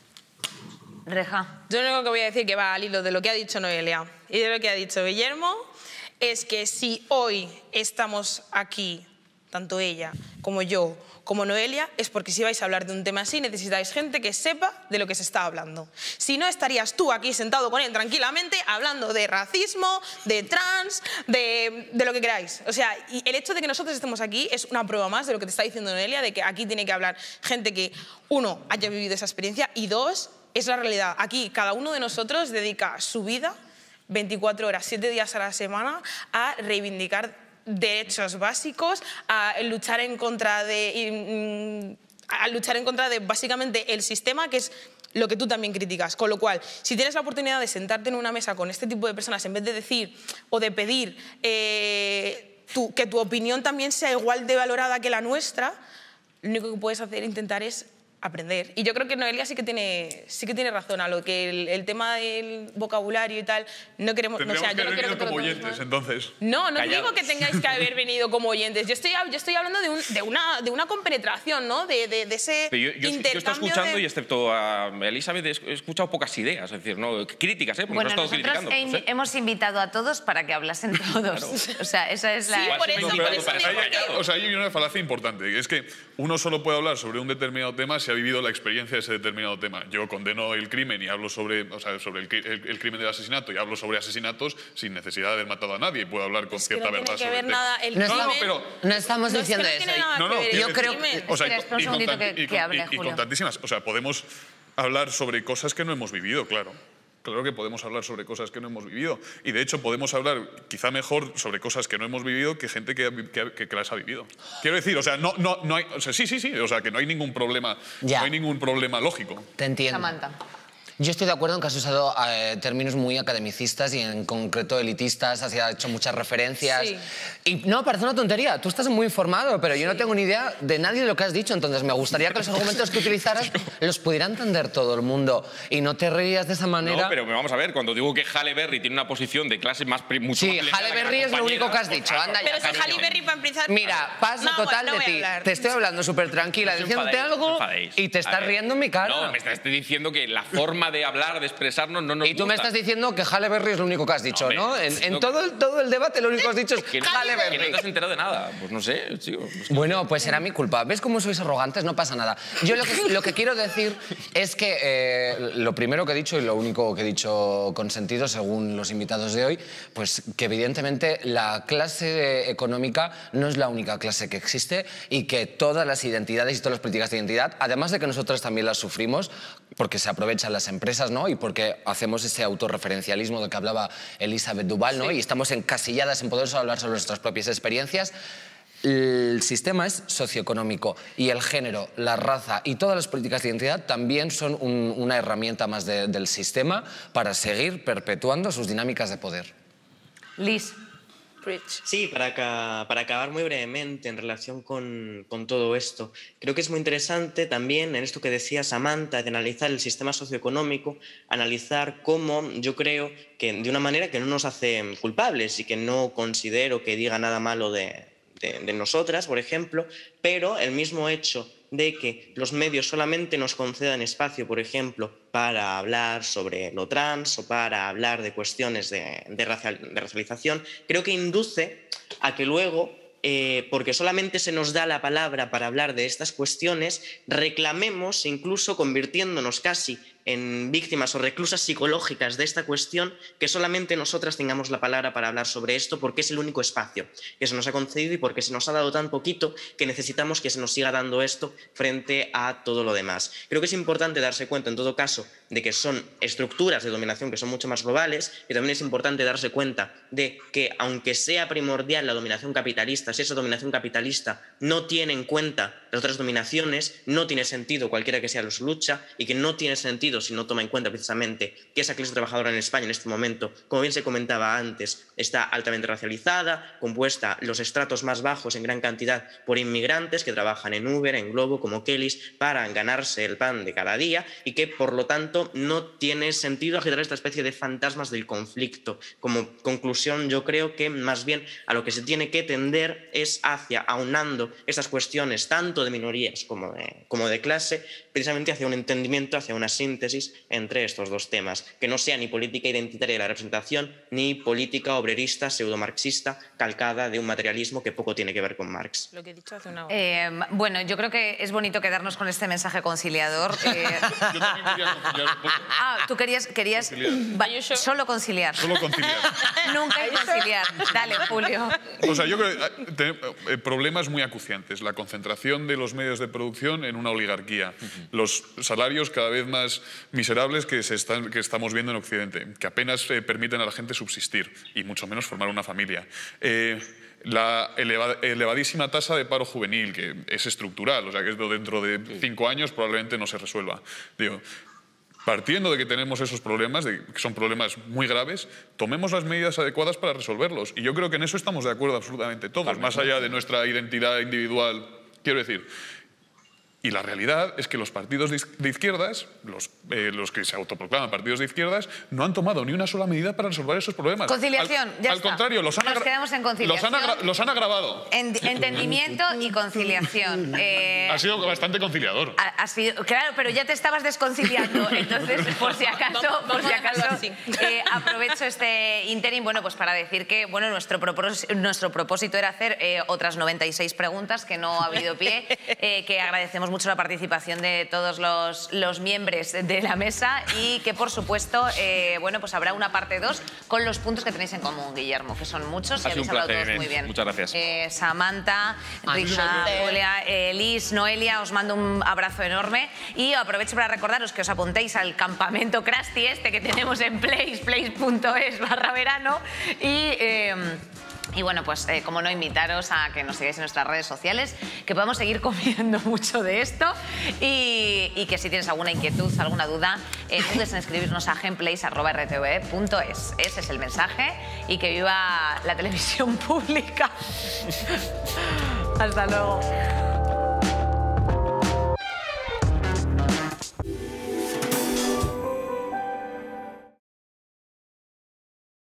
Reja. Yo lo único que voy a decir, que va al hilo de lo que ha dicho Noelia y de lo que ha dicho Guillermo, es que si hoy estamos aquí, tanto ella como yo, como Noelia, es porque si vais a hablar de un tema así necesitáis gente que sepa de lo que se está hablando. Si no, estarías tú aquí sentado con él tranquilamente hablando de racismo, de trans, de, de lo que queráis. O sea, y el hecho de que nosotros estemos aquí es una prueba más de lo que te está diciendo Noelia, de que aquí tiene que hablar gente que, uno, haya vivido esa experiencia y dos, es la realidad. Aquí cada uno de nosotros dedica su vida veinticuatro horas, siete días a la semana a reivindicar derechos básicos, a luchar en contra de, a luchar en contra de básicamente el sistema, que es lo que tú también criticas. Con lo cual, si tienes la oportunidad de sentarte en una mesa con este tipo de personas, en vez de decir o de pedir eh, tu, que tu opinión también sea igual de valorada que la nuestra, lo único que puedes hacer, intentar es aprender. Y yo creo que Noelia sí que tiene, sí que tiene razón a lo que el, el tema del vocabulario y tal, no queremos... Tendríamos o sea, que yo no haber quiero venido que como te lo tomes oyentes, mal. entonces. No, no Callados. digo que tengáis que haber venido como oyentes. Yo estoy, yo estoy hablando de, un, de, una, de una compenetración, ¿no? De, de, de ese Pero yo, yo, yo intercambio estoy escuchando de... y excepto a Elizabeth he escuchado pocas ideas, es decir, no críticas, ¿eh? Porque Bueno, no he estado nosotros criticando. he- no sé. hemos invitado a todos para que hablasen todos. O sea, esa es la... Sí, por eso, por eso Hay- digo hay- que- o sea, hay una falacia importante, es que uno solo puede hablar sobre un determinado tema si ha vivido la experiencia de ese determinado tema. Yo condeno el crimen y hablo sobre, o sea, sobre el, cri- el- el crimen del asesinato y hablo sobre asesinatos sin necesidad de haber matado a nadie y puedo hablar con Es que cierta no tiene verdad que sobre ver el tema. nada el no, no, crimen. pero No estamos No, es que diciendo no eso. tiene nada no, no, que ver. quiero Yo decir- creo que... o sea, y Espera, espera un con- y con segundito tan- que- y que con- hable, y- y con Julio. tantísimas, o sea, podemos hablar sobre cosas que no hemos vivido, claro. Claro que podemos hablar sobre cosas que no hemos vivido. Y de hecho podemos hablar quizá mejor sobre cosas que no hemos vivido que gente que, ha- que, que- que las ha vivido. Quiero decir, o sea, no, no, no hay, o sea, sí, sí, sí, o sea, que no hay ningún problema, Ya. no hay ningún problema lógico. Te entiendo. Samantha. Yo estoy de acuerdo en que has usado eh, términos muy academicistas y en concreto elitistas, has hecho muchas referencias. Sí. Y no, parece una tontería, tú estás muy informado, pero yo no tengo ni idea de nadie de lo que has dicho, entonces me gustaría que los argumentos que utilizaras los pudiera entender todo el mundo y no te rías de esa manera. No, pero vamos a ver, cuando digo que Halle Berry tiene una posición de clase más pri- mucho Sí, más lejana Halle que la Berry es lo compañera, único que has pues, dicho, claro. anda ya, Pero si cariño. Halle Berry, para empezar... Mira, paso No, total no de voy a ti. hablar. Te estoy hablando súper tranquila, No os diciéndote enfadéis, no algo os enfadéis. y te A estás ver, riendo en mi cara. No, me estás diciendo que la forma de hablar, de expresarnos, no nos Y tú me gusta. estás diciendo que Halle Berry es lo único que has dicho, hombre, ¿no? En, en no- todo, el, todo el debate lo único que has dicho es Que no, Halle que no Berry. te has enterado de nada. Pues no sé, tío. Es que- Bueno, pues será mi culpa. ¿Ves cómo sois arrogantes? No pasa nada. Yo lo que, lo que quiero decir es que eh, lo primero que he dicho y lo único que he dicho con sentido, según los invitados de hoy, pues que evidentemente la clase económica no es la única clase que existe y que todas las identidades y todas las políticas de identidad, además de que nosotros también las sufrimos, porque se aprovechan las empresas, ¿no? Y porque hacemos ese autorreferencialismo del que hablaba Elizabeth Duval, ¿no? Y estamos encasilladas en poder solo hablar sobre nuestras propias experiencias. El sistema es socioeconómico y el género, la raza y todas las políticas de identidad también son un- una herramienta más de- del sistema para seguir perpetuando sus dinámicas de poder. Liz. Sí, para, aca- para acabar muy brevemente en relación con, con todo esto, creo que es muy interesante también en esto que decía Samantha, de analizar el sistema socioeconómico, analizar cómo yo creo que de una manera que no nos hace culpables y que no considero que diga nada malo de, de, de nosotras, por ejemplo, pero el mismo hecho de que los medios solamente nos concedan espacio, por ejemplo, para hablar sobre lo trans o para hablar de cuestiones de, de, racial- de racialización, creo que induce a que luego, eh, porque solamente se nos da la palabra para hablar de estas cuestiones, reclamemos, incluso convirtiéndonos casi en víctimas o reclusas psicológicas de esta cuestión, que solamente nosotras tengamos la palabra para hablar sobre esto porque es el único espacio que se nos ha concedido y porque se nos ha dado tan poquito que necesitamos que se nos siga dando esto frente a todo lo demás. Creo que es importante darse cuenta, en todo caso, de que son estructuras de dominación que son mucho más globales, y también es importante darse cuenta de que, aunque sea primordial la dominación capitalista, si esa dominación capitalista no tiene en cuenta las otras dominaciones, no tiene sentido cualquiera que sea su lucha, y que no tiene sentido si no toma en cuenta precisamente que esa clase trabajadora en España en este momento, como bien se comentaba antes, está altamente racializada, compuesta los estratos más bajos en gran cantidad por inmigrantes que trabajan en Uber, en Globo, como Kellys, para ganarse el pan de cada día, y que por lo tanto no tiene sentido agitar esta especie de fantasmas del conflicto. Como conclusión, yo creo que más bien a lo que se tiene que tender es hacia, aunando estas cuestiones tanto de minorías como de, como de clase, precisamente hacia un entendimiento, hacia una síntesis entre estos dos temas, que no sea ni política identitaria de la representación, ni política obrerista pseudomarxista calcada de un materialismo que poco tiene que ver con Marx. Lo que he dicho hace una hora. Eh, bueno, yo creo que es bonito quedarnos con este mensaje conciliador. Eh, Yo también quería conciliar un poco. ah, tú querías, querías va, solo conciliar. Solo conciliar. Nunca conciliar. Dale, Julio. O sea, yo creo que tenemos problemas muy acuciantes. La concentración de los medios de producción en una oligarquía. Los salarios cada vez más miserables que, se están, que estamos viendo en Occidente, que apenas eh, permiten a la gente subsistir y mucho menos formar una familia. Eh, la eleva, elevadísima tasa de paro juvenil, que es estructural, o sea, que esto dentro de cinco años probablemente no se resuelva. Digo, partiendo de que tenemos esos problemas, de que son problemas muy graves, tomemos las medidas adecuadas para resolverlos. Y yo creo que en eso estamos de acuerdo absolutamente todos, más allá de nuestra identidad individual. Quiero decir, Y la realidad es que los partidos de izquierdas, los, eh, los que se autoproclaman partidos de izquierdas, no han tomado ni una sola medida para resolver esos problemas. Conciliación, al, ya al está. contrario, los han, Nos quedamos en conciliación. Los han, los han agravado. En, entendimiento y conciliación. Eh, ha sido bastante conciliador. Ha, ha sido, claro, pero ya te estabas desconciliando. Entonces, por si acaso, vamos, por vamos si acaso eh, aprovecho este interim, bueno, pues para decir que bueno, nuestro, propós nuestro propósito era hacer eh, otras noventa y seis preguntas, que no ha habido pie, eh, que agradecemos mucho la participación de todos los, los miembros de la mesa y que, por supuesto, eh, bueno, pues habrá una parte dos con los puntos que tenéis en común, Guillermo, que son muchos y habéis hablado todos muy bien. Muchas gracias. Eh, Samantha, Richard, Julia, eh, Liz, Noelia, os mando un abrazo enorme y aprovecho para recordaros que os apuntéis al campamento Krusty este que tenemos en place, place punto es barra verano y... Eh, Y bueno, pues eh, como no, invitaros a que nos sigáis en nuestras redes sociales, que podamos seguir comiendo mucho de esto y, y que si tienes alguna inquietud, alguna duda, eh, no dudes en escribirnos a gameplays arroba r t v punto es. Ese es el mensaje y que viva la televisión pública. Hasta luego.